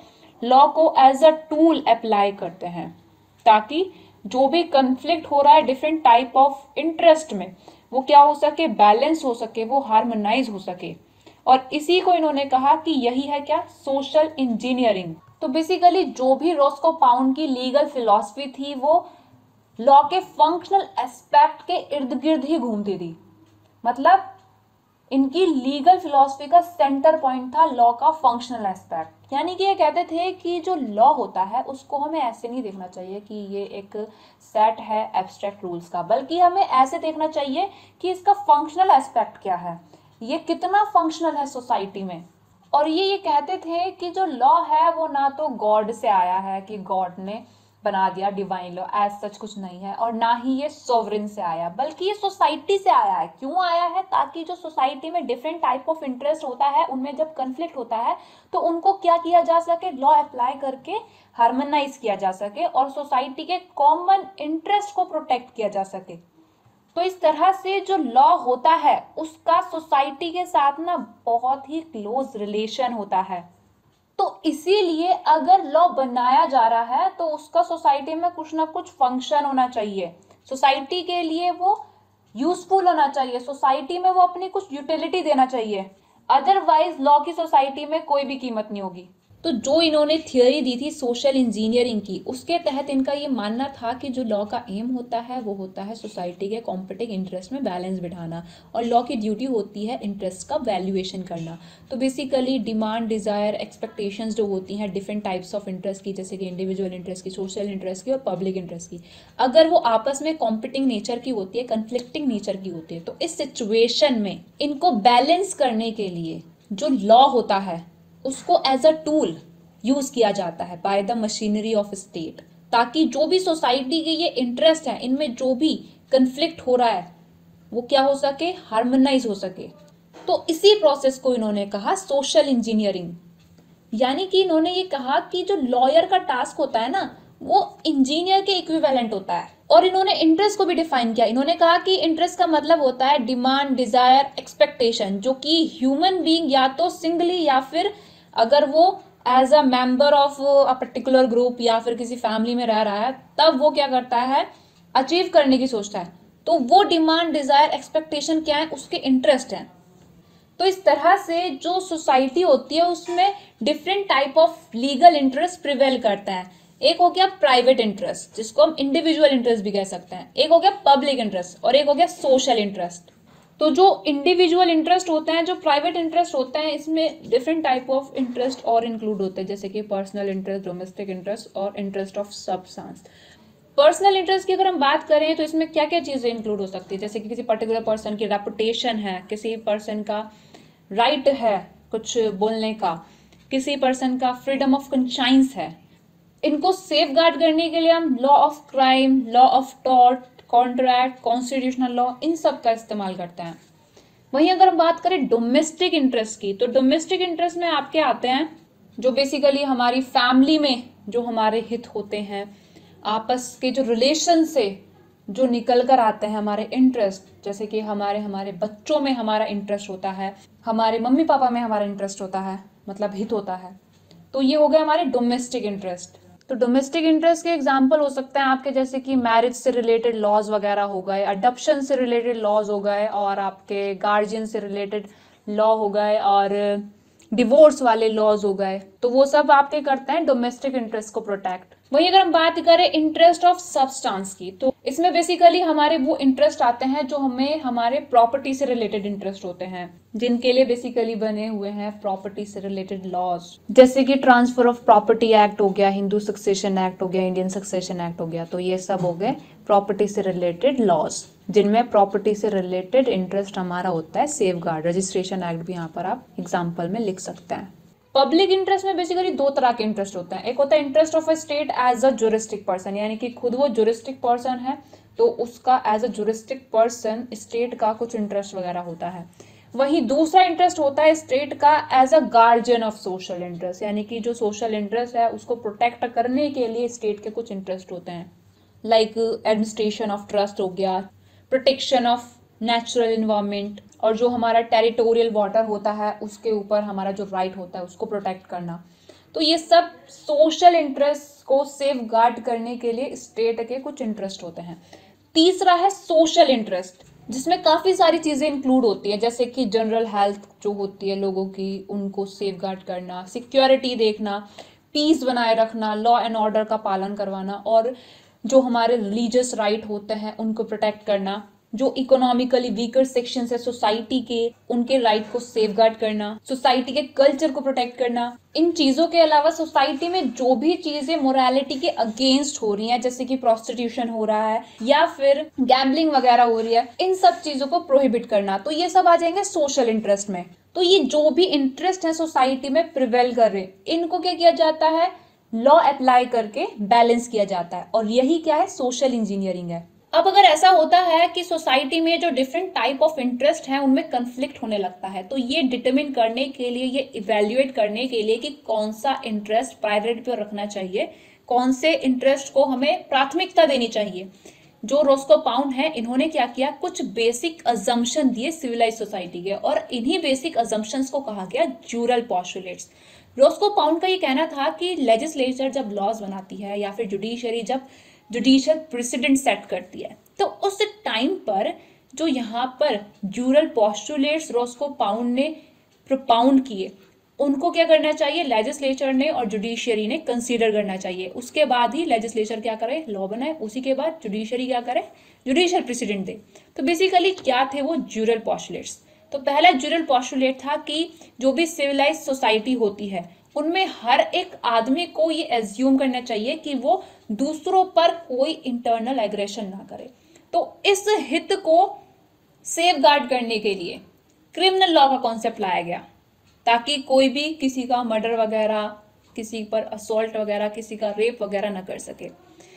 लॉ को एज अ टूल अप्लाई करते हैं ताकि जो भी कंफ्लिक्ट हो रहा है डिफरेंट टाइप ऑफ इंटरेस्ट में, वो क्या हो सके, बैलेंस हो सके, वो हार्मोनाइज हो सके। और इसी को इन्होंने कहा कि यही है क्या, सोशल इंजीनियरिंग। तो बेसिकली जो भी रोस्को पाउंड की लीगल फिलॉसफी थी वो लॉ के फंक्शनल एस्पेक्ट के इर्द गिर्द ही घूमती थी। मतलब इनकी लीगल फिलॉसफी का सेंटर पॉइंट था लॉ का फंक्शनल एस्पेक्ट। यानी कि ये कहते थे कि जो लॉ होता है उसको हमें ऐसे नहीं देखना चाहिए कि ये एक सेट है एब्स्ट्रैक्ट रूल्स का, बल्कि हमें ऐसे देखना चाहिए कि इसका फंक्शनल एस्पेक्ट क्या है, ये कितना फंक्शनल है सोसाइटी में। और ये ये कहते थे कि जो लॉ है वो ना तो गॉड से आया है कि गॉड ने बना दिया डिवाइन लॉ, एज सच कुछ नहीं है, और ना ही ये सोवरेन से आया, बल्कि ये सोसाइटी से आया है। क्यों आया है? ताकि जो सोसाइटी में डिफरेंट टाइप ऑफ इंटरेस्ट होता है उनमें जब कंफ्लिक्ट होता है तो उनको क्या किया जा सके, लॉ अप्लाई करके हार्मोनाइज किया जा सके और सोसाइटी के कॉमन इंटरेस्ट को प्रोटेक्ट किया जा सके। तो इस तरह से जो लॉ होता है उसका सोसाइटी के साथ ना बहुत ही क्लोज रिलेशन होता है। तो इसीलिए अगर लॉ बनाया जा रहा है तो उसका सोसाइटी में कुछ ना कुछ फंक्शन होना चाहिए, सोसाइटी के लिए वो यूजफुल होना चाहिए, सोसाइटी में वो अपनी कुछ यूटिलिटी देना चाहिए, अदरवाइज लॉ की सोसाइटी में कोई भी कीमत नहीं होगी। तो जो इन्होंने थियोरी दी थी सोशल इंजीनियरिंग की, उसके तहत इनका ये मानना था कि जो लॉ का एम होता है वो होता है सोसाइटी के कॉम्पिटिंग इंटरेस्ट में बैलेंस बिठाना, और लॉ की ड्यूटी होती है इंटरेस्ट का वैल्यूएशन करना। तो बेसिकली डिमांड, डिजायर, एक्सपेक्टेशंस जो होती हैं डिफरेंट टाइप्स ऑफ इंटरेस्ट की, जैसे कि इंडिविजुअल इंटरेस्ट की, सोशल इंटरेस्ट की और पब्लिक इंटरेस्ट की, अगर वो आपस में कॉम्पिटिंग नेचर की होती है, कन्फ्लिक्टिंग नेचर की होती है, तो इस सिचुएशन में इनको बैलेंस करने के लिए जो लॉ होता है उसको एज अ टूल यूज किया जाता है by the machinery of state, ताकि जो भी सोसाइटी के ये इंटरेस्ट है, इनमें जो भी कंफ्लिक्ट हो रहा है वो क्या हो सके, हार्मोनाइज हो सके। तो इसी प्रोसेस को इन्होंने कहा सोशल इंजीनियरिंग। यानी कि इन्होंने ये कहा कि जो लॉयर का टास्क होता है ना वो इंजीनियर के इक्विवेलेंट होता है। और इन्होंने इंटरेस्ट को भी डिफाइन किया। इन्होंने कहा कि इंटरेस्ट का मतलब होता है डिमांड, डिजायर, एक्सपेक्टेशन, जो कि ह्यूमन बीइंग या तो सिंगली या फिर अगर वो as a member of a particular group या फिर किसी फैमिली में रह रहा है तब वो क्या करता है, अचीव करने की सोचता है। तो वो डिमांड, डिजायर, एक्सपेक्टेशन क्या है, उसके इंटरेस्ट हैं। तो इस तरह से जो सोसाइटी होती है उसमें different type of legal interest prevail करता है। एक हो गया प्राइवेट इंटरेस्ट, जिसको हम इंडिविजुअल इंटरेस्ट भी कह सकते हैं, एक हो गया पब्लिक इंटरेस्ट, और एक हो गया सोशल इंटरेस्ट। तो जो इंडिविजुअल इंटरेस्ट होते हैं, जो प्राइवेट इंटरेस्ट होते हैं, इसमें डिफरेंट टाइप ऑफ इंटरेस्ट और इंक्लूड होते हैं, जैसे कि पर्सनल इंटरेस्ट, डोमेस्टिक इंटरेस्ट और interest of substance. Personal interest की अगर हम बात करें तो इसमें क्या क्या चीजें इंक्लूड हो सकती है, जैसे कि किसी पर्टिकुलर पर्सन की रेपुटेशन है, किसी पर्सन का राइट है कुछ बोलने का, किसी पर्सन का फ्रीडम ऑफ कंसाइंस है। इनको सेफ गार्ड करने के लिए हम law of crime, law of tort, contract, constitutional law, इन सब का इस्तेमाल करते हैं। वहीं अगर हम बात करें डोमेस्टिक इंटरेस्ट की, तो डोमेस्टिक इंटरेस्ट में आपके आते हैं जो बेसिकली हमारी फैमिली में जो हमारे हित होते हैं, आपस के जो रिलेशन से जो निकल कर आते हैं हमारे इंटरेस्ट, जैसे कि हमारे हमारे बच्चों में हमारा इंटरेस्ट होता है, हमारे मम्मी पापा में हमारा इंटरेस्ट होता है, मतलब हित होता है। तो ये हो गए हमारे डोमेस्टिक इंटरेस्ट। तो डोमेस्टिक इंटरेस्ट के एग्जांपल हो सकते हैं आपके, जैसे कि मैरिज से रिलेटेड लॉज वगैरह हो गए, अडॉप्शन से रिलेटेड लॉज हो गए, और आपके गार्जियन से रिलेटेड लॉ हो गए, और डिवोर्स वाले लॉज हो गए। तो वो सब आपके करते हैं डोमेस्टिक इंटरेस्ट को प्रोटेक्ट। वहीं अगर हम बात करें इंटरेस्ट ऑफ सब्सटेंस की, तो इसमें बेसिकली हमारे वो इंटरेस्ट आते हैं जो हमें हमारे प्रॉपर्टी से रिलेटेड इंटरेस्ट होते हैं, जिनके लिए बेसिकली बने हुए हैं प्रॉपर्टी से रिलेटेड लॉज, जैसे कि ट्रांसफर ऑफ प्रॉपर्टी एक्ट हो गया, हिंदू सक्सेशन एक्ट हो गया, इंडियन सक्सेशन एक्ट हो गया। तो ये सब हो गए प्रॉपर्टी से रिलेटेड लॉज, जिनमें प्रॉपर्टी से रिलेटेड इंटरेस्ट हमारा होता है सेफ गार्ड। रजिस्ट्रेशन एक्ट भी यहाँ पर आप एग्जाम्पल में लिख सकते हैं। पब्लिक इंटरेस्ट में बेसिकली दो तरह के इंटरेस्ट होते हैं। एक होता है interest of a state as a juristic person, यानी कि खुद वो जुरिस्टिक पर्सन है तो उसका as a juristic person state का कुछ इंटरेस्ट वगैरह होता है। वहीं दूसरा इंटरेस्ट होता है स्टेट का as a guardian of social interest, यानी कि जो सोशल इंटरेस्ट है उसको प्रोटेक्ट करने के लिए स्टेट के कुछ इंटरेस्ट होते हैं, लाइक एडमिनिस्ट्रेशन ऑफ ट्रस्ट हो गया, प्रोटेक्शन ऑफ नेचुरल इन्वायरमेंट, और जो हमारा टेरिटोरियल वाटर होता है उसके ऊपर हमारा जो राइट होता है उसको प्रोटेक्ट करना। तो ये सब सोशल इंटरेस्ट को सेफ गार्ड करने के लिए स्टेट के कुछ इंटरेस्ट होते हैं। तीसरा है सोशल इंटरेस्ट, जिसमें काफ़ी सारी चीज़ें इंक्लूड होती हैं, जैसे कि जनरल हेल्थ जो होती है लोगों की, उनको सेफ गार्ड करना, सिक्योरिटी देखना, पीस बनाए रखना, लॉ एंड ऑर्डर का पालन करवाना, और जो हमारे रिलीजियस राइट होते हैं उनको प्रोटेक्ट करना, जो इकोनॉमिकली वीकर सेक्शन है सोसाइटी के, उनके राइट को सेफगार्ड करना, सोसाइटी के कल्चर को प्रोटेक्ट करना। इन चीजों के अलावा सोसाइटी में जो भी चीजें मोरालिटी के अगेंस्ट हो रही हैं, जैसे कि प्रोस्टिट्यूशन हो रहा है या फिर गैम्बलिंग वगैरह हो रही है, इन सब चीजों को प्रोहिबिट करना, तो ये सब आ जाएंगे सोशल इंटरेस्ट में। तो ये जो भी इंटरेस्ट है सोसाइटी में प्रिवेल कर रहे, इनको क्या किया जाता है, लॉ अप्लाई करके बैलेंस किया जाता है, और यही क्या है, सोशल इंजीनियरिंग है। अब अगर ऐसा होता है कि सोसाइटी में जो डिफरेंट टाइप ऑफ इंटरेस्ट हैं उनमें कंफ्लिक्ट होने लगता है, तो ये डिटरमिन करने के लिए, ये इवेल्युएट करने के लिए कि कौन सा इंटरेस्ट प्रायोरिटी पर रखना चाहिए, कौन से इंटरेस्ट को हमें प्राथमिकता देनी चाहिए, जो रोस्को पाउंड है, इन्होंने क्या किया, कुछ बेसिक अजम्पशन दिए सिविलाइज सोसाइटी के, और इन्हीं बेसिक अजम्पशंस को कहा गया ज्यूरल पोस्टुलेट्स। रोस्को पाउंड का ये कहना था कि लेजिस्लेचर जब लॉज बनाती है या फिर जुडिशरी जब जुडिशियल प्रेसिडेंट सेट करती है, तो उस टाइम पर जो यहाँ पर ज्यूरल पोस्टुलेट्स रोस्को पाउंड ने प्रोपाउंड किए, उनको क्या करना चाहिए, लेजिस्लेचर ने और जुडिशियरी ने कंसीडर करना चाहिए। उसके बाद ही लेजिस्लेचर क्या करे, लॉ बनाए, उसी के बाद जुडिशियरी क्या करे, जुडिशियल प्रेसिडेंट दे। तो बेसिकली क्या थे वो ज्यूरल पोस्टुलेट्स। तो पहला ज्यूरल पोस्टुलेट था कि जो भी सिविलाइज सोसाइटी होती है उनमें हर एक आदमी को ये एज्यूम करना चाहिए कि वो दूसरों पर कोई इंटरनल एग्रेशन ना करे। तो इस हित को सेफ गार्ड करने के लिए क्रिमिनल लॉ का कॉन्सेप्ट लाया गया, ताकि कोई भी किसी का मर्डर वगैरह, किसी पर असॉल्ट वगैरह, किसी का रेप वगैरह ना कर सके।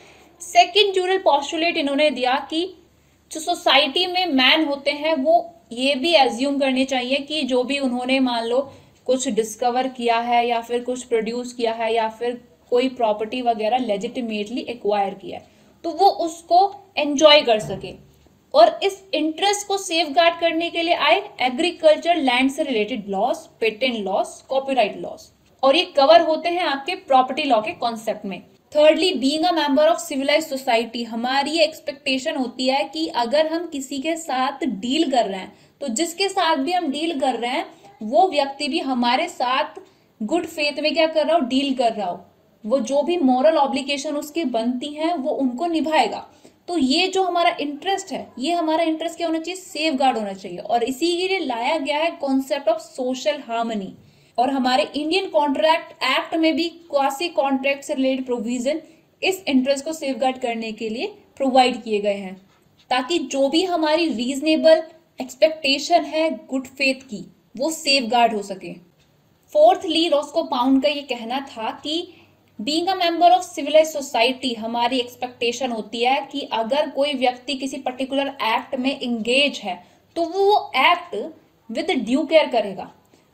सेकेंड ज्यूरल पोस्टुलेट इन्होंने दिया कि जो सोसाइटी में मैन होते हैं वो ये भी एज्यूम करने चाहिए कि जो भी उन्होंने मान लो कुछ डिस्कवर किया है या फिर कुछ प्रोड्यूस किया है या फिर कोई प्रॉपर्टी वगैरह लेजिटिमेटली एक्वायर किया है, तो वो उसको एंजॉय कर सके। और इस इंटरेस्ट को सेफगार्ड करने के लिए आए एग्रीकल्चर लैंड से related laws, patent laws, copyright laws, और ये कवर होते हैं आपके प्रॉपर्टी लॉ के कॉन्सेप्ट में। Thirdly, being a member of civilise society, हमारी ये एक्सपेक्टेशन होती है कि अगर हम किसी के साथ डील कर रहे हैं तो जिसके साथ भी हम डील कर रहे हैं वो व्यक्ति भी हमारे साथ गुड फेथ में क्या कर रहा हो, डील कर रहा हो, वो जो भी मॉरल ऑब्लिगेशन उसकी बनती हैं वो उनको निभाएगा। तो ये जो हमारा इंटरेस्ट है, ये हमारा इंटरेस्ट क्या होना चाहिए, सेफ गार्ड होना चाहिए, और इसी के लिए लाया गया है कॉन्सेप्ट ऑफ सोशल हार्मनी। और हमारे इंडियन कॉन्ट्रैक्ट एक्ट में भी क्वासी कॉन्ट्रैक्ट से रिलेटेड प्रोविजन इस इंटरेस्ट को सेफ गार्ड करने के लिए प्रोवाइड किए गए हैं, ताकि जो भी हमारी रीजनेबल एक्सपेक्टेशन है गुड फेथ की वो सेफ गार्ड हो सके। फोर्थली, रोस्को पाउंड का ये कहना था कि being a member of civilise society, हमारी एक्सपेक्टेशन होती है कि अगर कोई व्यक्ति किसी पर्टिकुलर एक्ट में इंगेज है तो वो एक्ट विद ड्यू केयर करेगा,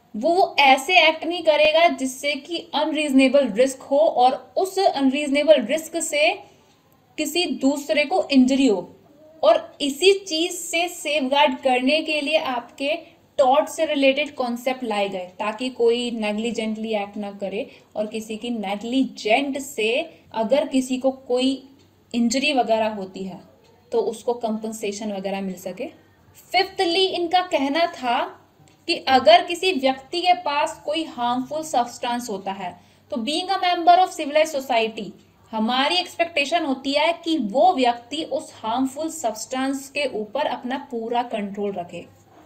वो ऐसे एक्ट नहीं करेगा जिससे कि अनरीजनेबल रिस्क हो और उस अनरीजनेबल रिस्क से किसी दूसरे को इंजरी हो। और इसी चीज से सेफगार्ड करने के लिए आपके टॉर्ट से रिलेटेड कॉन्सेप्ट लाए गए, ताकि कोई नेग्लिजेंटली एक्ट ना करे और किसी की नेग्लिजेंट से अगर किसी को कोई इंजरी वगैरह होती है तो उसको कंपनसेशन वगैरह मिल सके। फिफ्थली, इनका कहना था कि अगर किसी व्यक्ति के पास कोई हार्मफुल सब्सटेंस होता है तो being a member of civilise society, हमारी एक्सपेक्टेशन होती है कि वो व्यक्ति उस हार्मफुल सब्सटेंस के ऊपर अपना पूरा कंट्रोल रखे,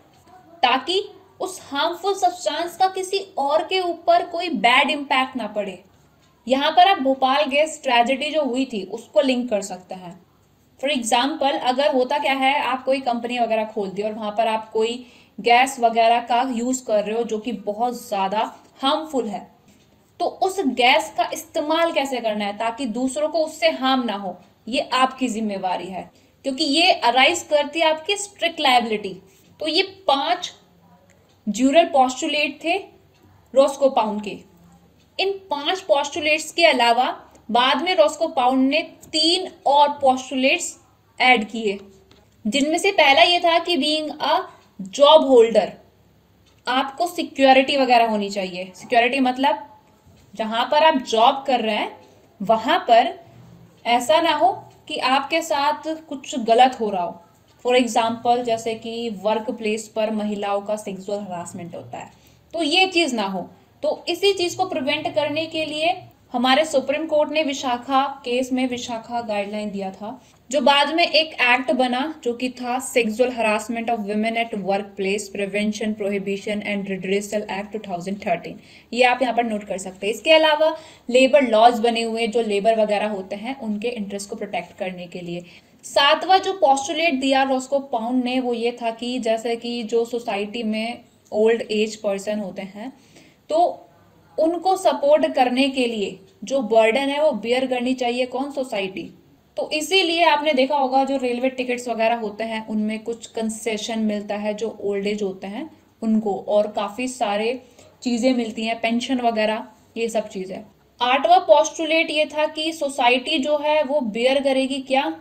ताकि उस हार्मफुल सब्सटेंस का किसी और के ऊपर कोई बैड इम्पैक्ट ना पड़े। यहाँ पर आप भोपाल गैस ट्रेजेडी जो हुई थी उसको लिंक कर सकते हैं। फॉर एग्जाम्पल, अगर होता क्या है, आप कोई कंपनी वगैरह खोल दी और वहां पर आप कोई गैस वगैरह का यूज कर रहे हो जो कि बहुत ज्यादा हार्मफुल है, तो उस गैस का इस्तेमाल कैसे करना है ताकि दूसरों को उससे हार्म ना हो, ये आपकी जिम्मेवारी है, क्योंकि ये अराइज करती है आपकी स्ट्रिक्ट लायबिलिटी। तो ये पांच ज्यूरल पोस्टुलेट थे रोस्को पाउंड के। इन पांच पोस्टुलेट्स के अलावा बाद में रोस्को पाउंड ने तीन और पोस्टुलेट्स ऐड किए, जिनमें से पहला ये था कि बीइंग अ जॉब होल्डर, आपको सिक्योरिटी वगैरह होनी चाहिए। सिक्योरिटी मतलब जहां पर आप जॉब कर रहे हैं वहां पर ऐसा ना हो कि आपके साथ कुछ गलत हो रहा हो। फॉर एग्जाम्पल जैसे कि वर्क प्लेस पर महिलाओं का सेक्सुअल हरासमेंट होता है, तो ये चीज ना हो। तो इसी चीज को प्रिवेंट करने के लिए हमारे सुप्रीम कोर्ट ने विशाखा केस में विशाखा गाइडलाइन दिया था, जो बाद में एक एक्ट बना जो कि था sexual harassment of women at workplace prevention prohibition and redressal act two thousand thirteen. ये आप यहाँ पर नोट कर सकते हैं। इसके अलावा लेबर लॉज बने हुए जो लेबर वगैरह होते हैं उनके इंटरेस्ट को प्रोटेक्ट करने के लिए। सातवां जो पोस्टुलेट दिया रॉस्को पाउंड ने वो ये था कि जैसे कि जो सोसाइटी में ओल्ड एज पर्सन होते हैं तो उनको सपोर्ट करने के लिए जो बर्डन है वो बियर करनी चाहिए कौन, सोसाइटी। तो इसीलिए आपने देखा होगा जो रेलवे टिकट्स वगैरह होते हैं उनमें कुछ कंसेशन मिलता है जो ओल्ड एज होते हैं उनको, और काफी सारे चीजें मिलती हैं, पेंशन वगैरह, ये सब चीजें। आठवां पोस्टुलेट ये था कि सोसाइटी जो है वो बियर करेगी क्या,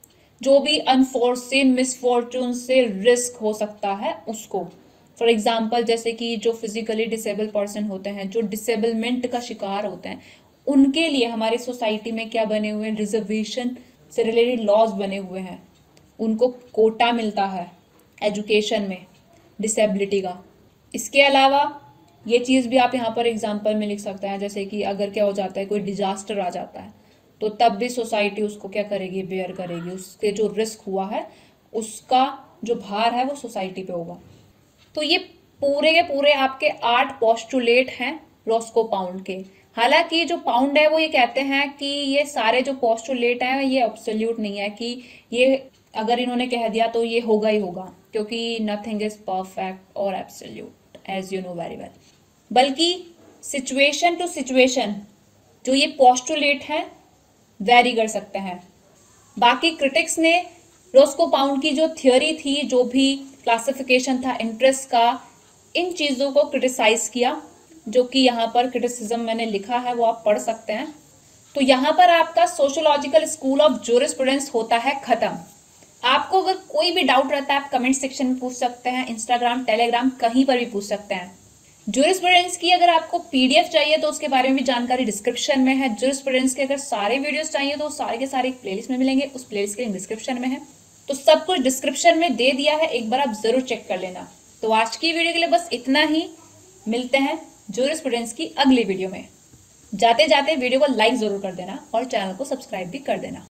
जो भी अनफोर्सिन मिसफॉर्चून से रिस्क हो सकता है उसको। फॉर एग्जाम्पल जैसे कि जो फिजिकली डिसेबल पर्सन होते हैं, जो डिसेबलमेंट का शिकार होते हैं, उनके लिए हमारी सोसाइटी में क्या बने हुए हैं, रिजर्वेशन से रिलेटेड लॉज बने हुए हैं। उनको कोटा मिलता है एजुकेशन में डिसेबिलिटी का। इसके अलावा ये चीज़ भी आप यहाँ पर एग्जाम्पल में लिख सकते हैं, जैसे कि अगर क्या हो जाता है, कोई डिजास्टर आ जाता है तो तब भी सोसाइटी उसको क्या करेगी, बेयर करेगी। उसके जो रिस्क हुआ है उसका जो भार है वो सोसाइटी पे होगा। तो ये पूरे के पूरे आपके आठ पोस्टुलेट हैं रॉस्को पाउंड के। हालांकि जो पाउंड है वो ये कहते हैं कि ये सारे जो पोस्टुलेट हैं ये एब्सोल्यूट नहीं है कि ये अगर इन्होंने कह दिया तो ये होगा ही होगा, क्योंकि नथिंग इज परफेक्ट और absolute as you know very well, बल्कि सिचुएशन टू सिचुएशन जो ये पोस्टुलेट हैं वेरी कर सकते हैं। बाकी क्रिटिक्स ने रॉस्को पाउंड की जो थियोरी थी, जो भी क्लासिफिकेशन था इंटरेस्ट का, इन चीज़ों को क्रिटिसाइज किया, जो कि यहाँ पर क्रिटिसिज्म मैंने लिखा है वो आप पढ़ सकते हैं। तो यहाँ पर आपका सोशियोलॉजिकल स्कूल ऑफ ज्यूरिस्प्रूडेंस होता है खत्म। आपको अगर कोई भी डाउट रहता है आप कमेंट सेक्शन में पूछ सकते हैं, इंस्टाग्राम टेलीग्राम कहीं पर भी पूछ सकते हैं। ज्यूरिस्प्रूडेंस की अगर आपको पीडीएफ चाहिए तो उसके बारे में भी जानकारी डिस्क्रिप्शन में है। ज्यूरिस्प्रूडेंस के अगर सारे वीडियोस चाहिए तो सारे के सारे प्लेलिस्ट में मिलेंगे, उस प्लेलिस्ट के लिंक डिस्क्रिप्शन में है। तो सब कुछ डिस्क्रिप्शन में दे दिया है, एक बार आप जरूर चेक कर लेना। तो आज की वीडियो के लिए बस इतना ही, मिलते हैं ज्यूरिस्प्रूडेंस की अगली वीडियो में। जाते जाते वीडियो को लाइक जरूर कर देना और चैनल को सब्सक्राइब भी कर देना।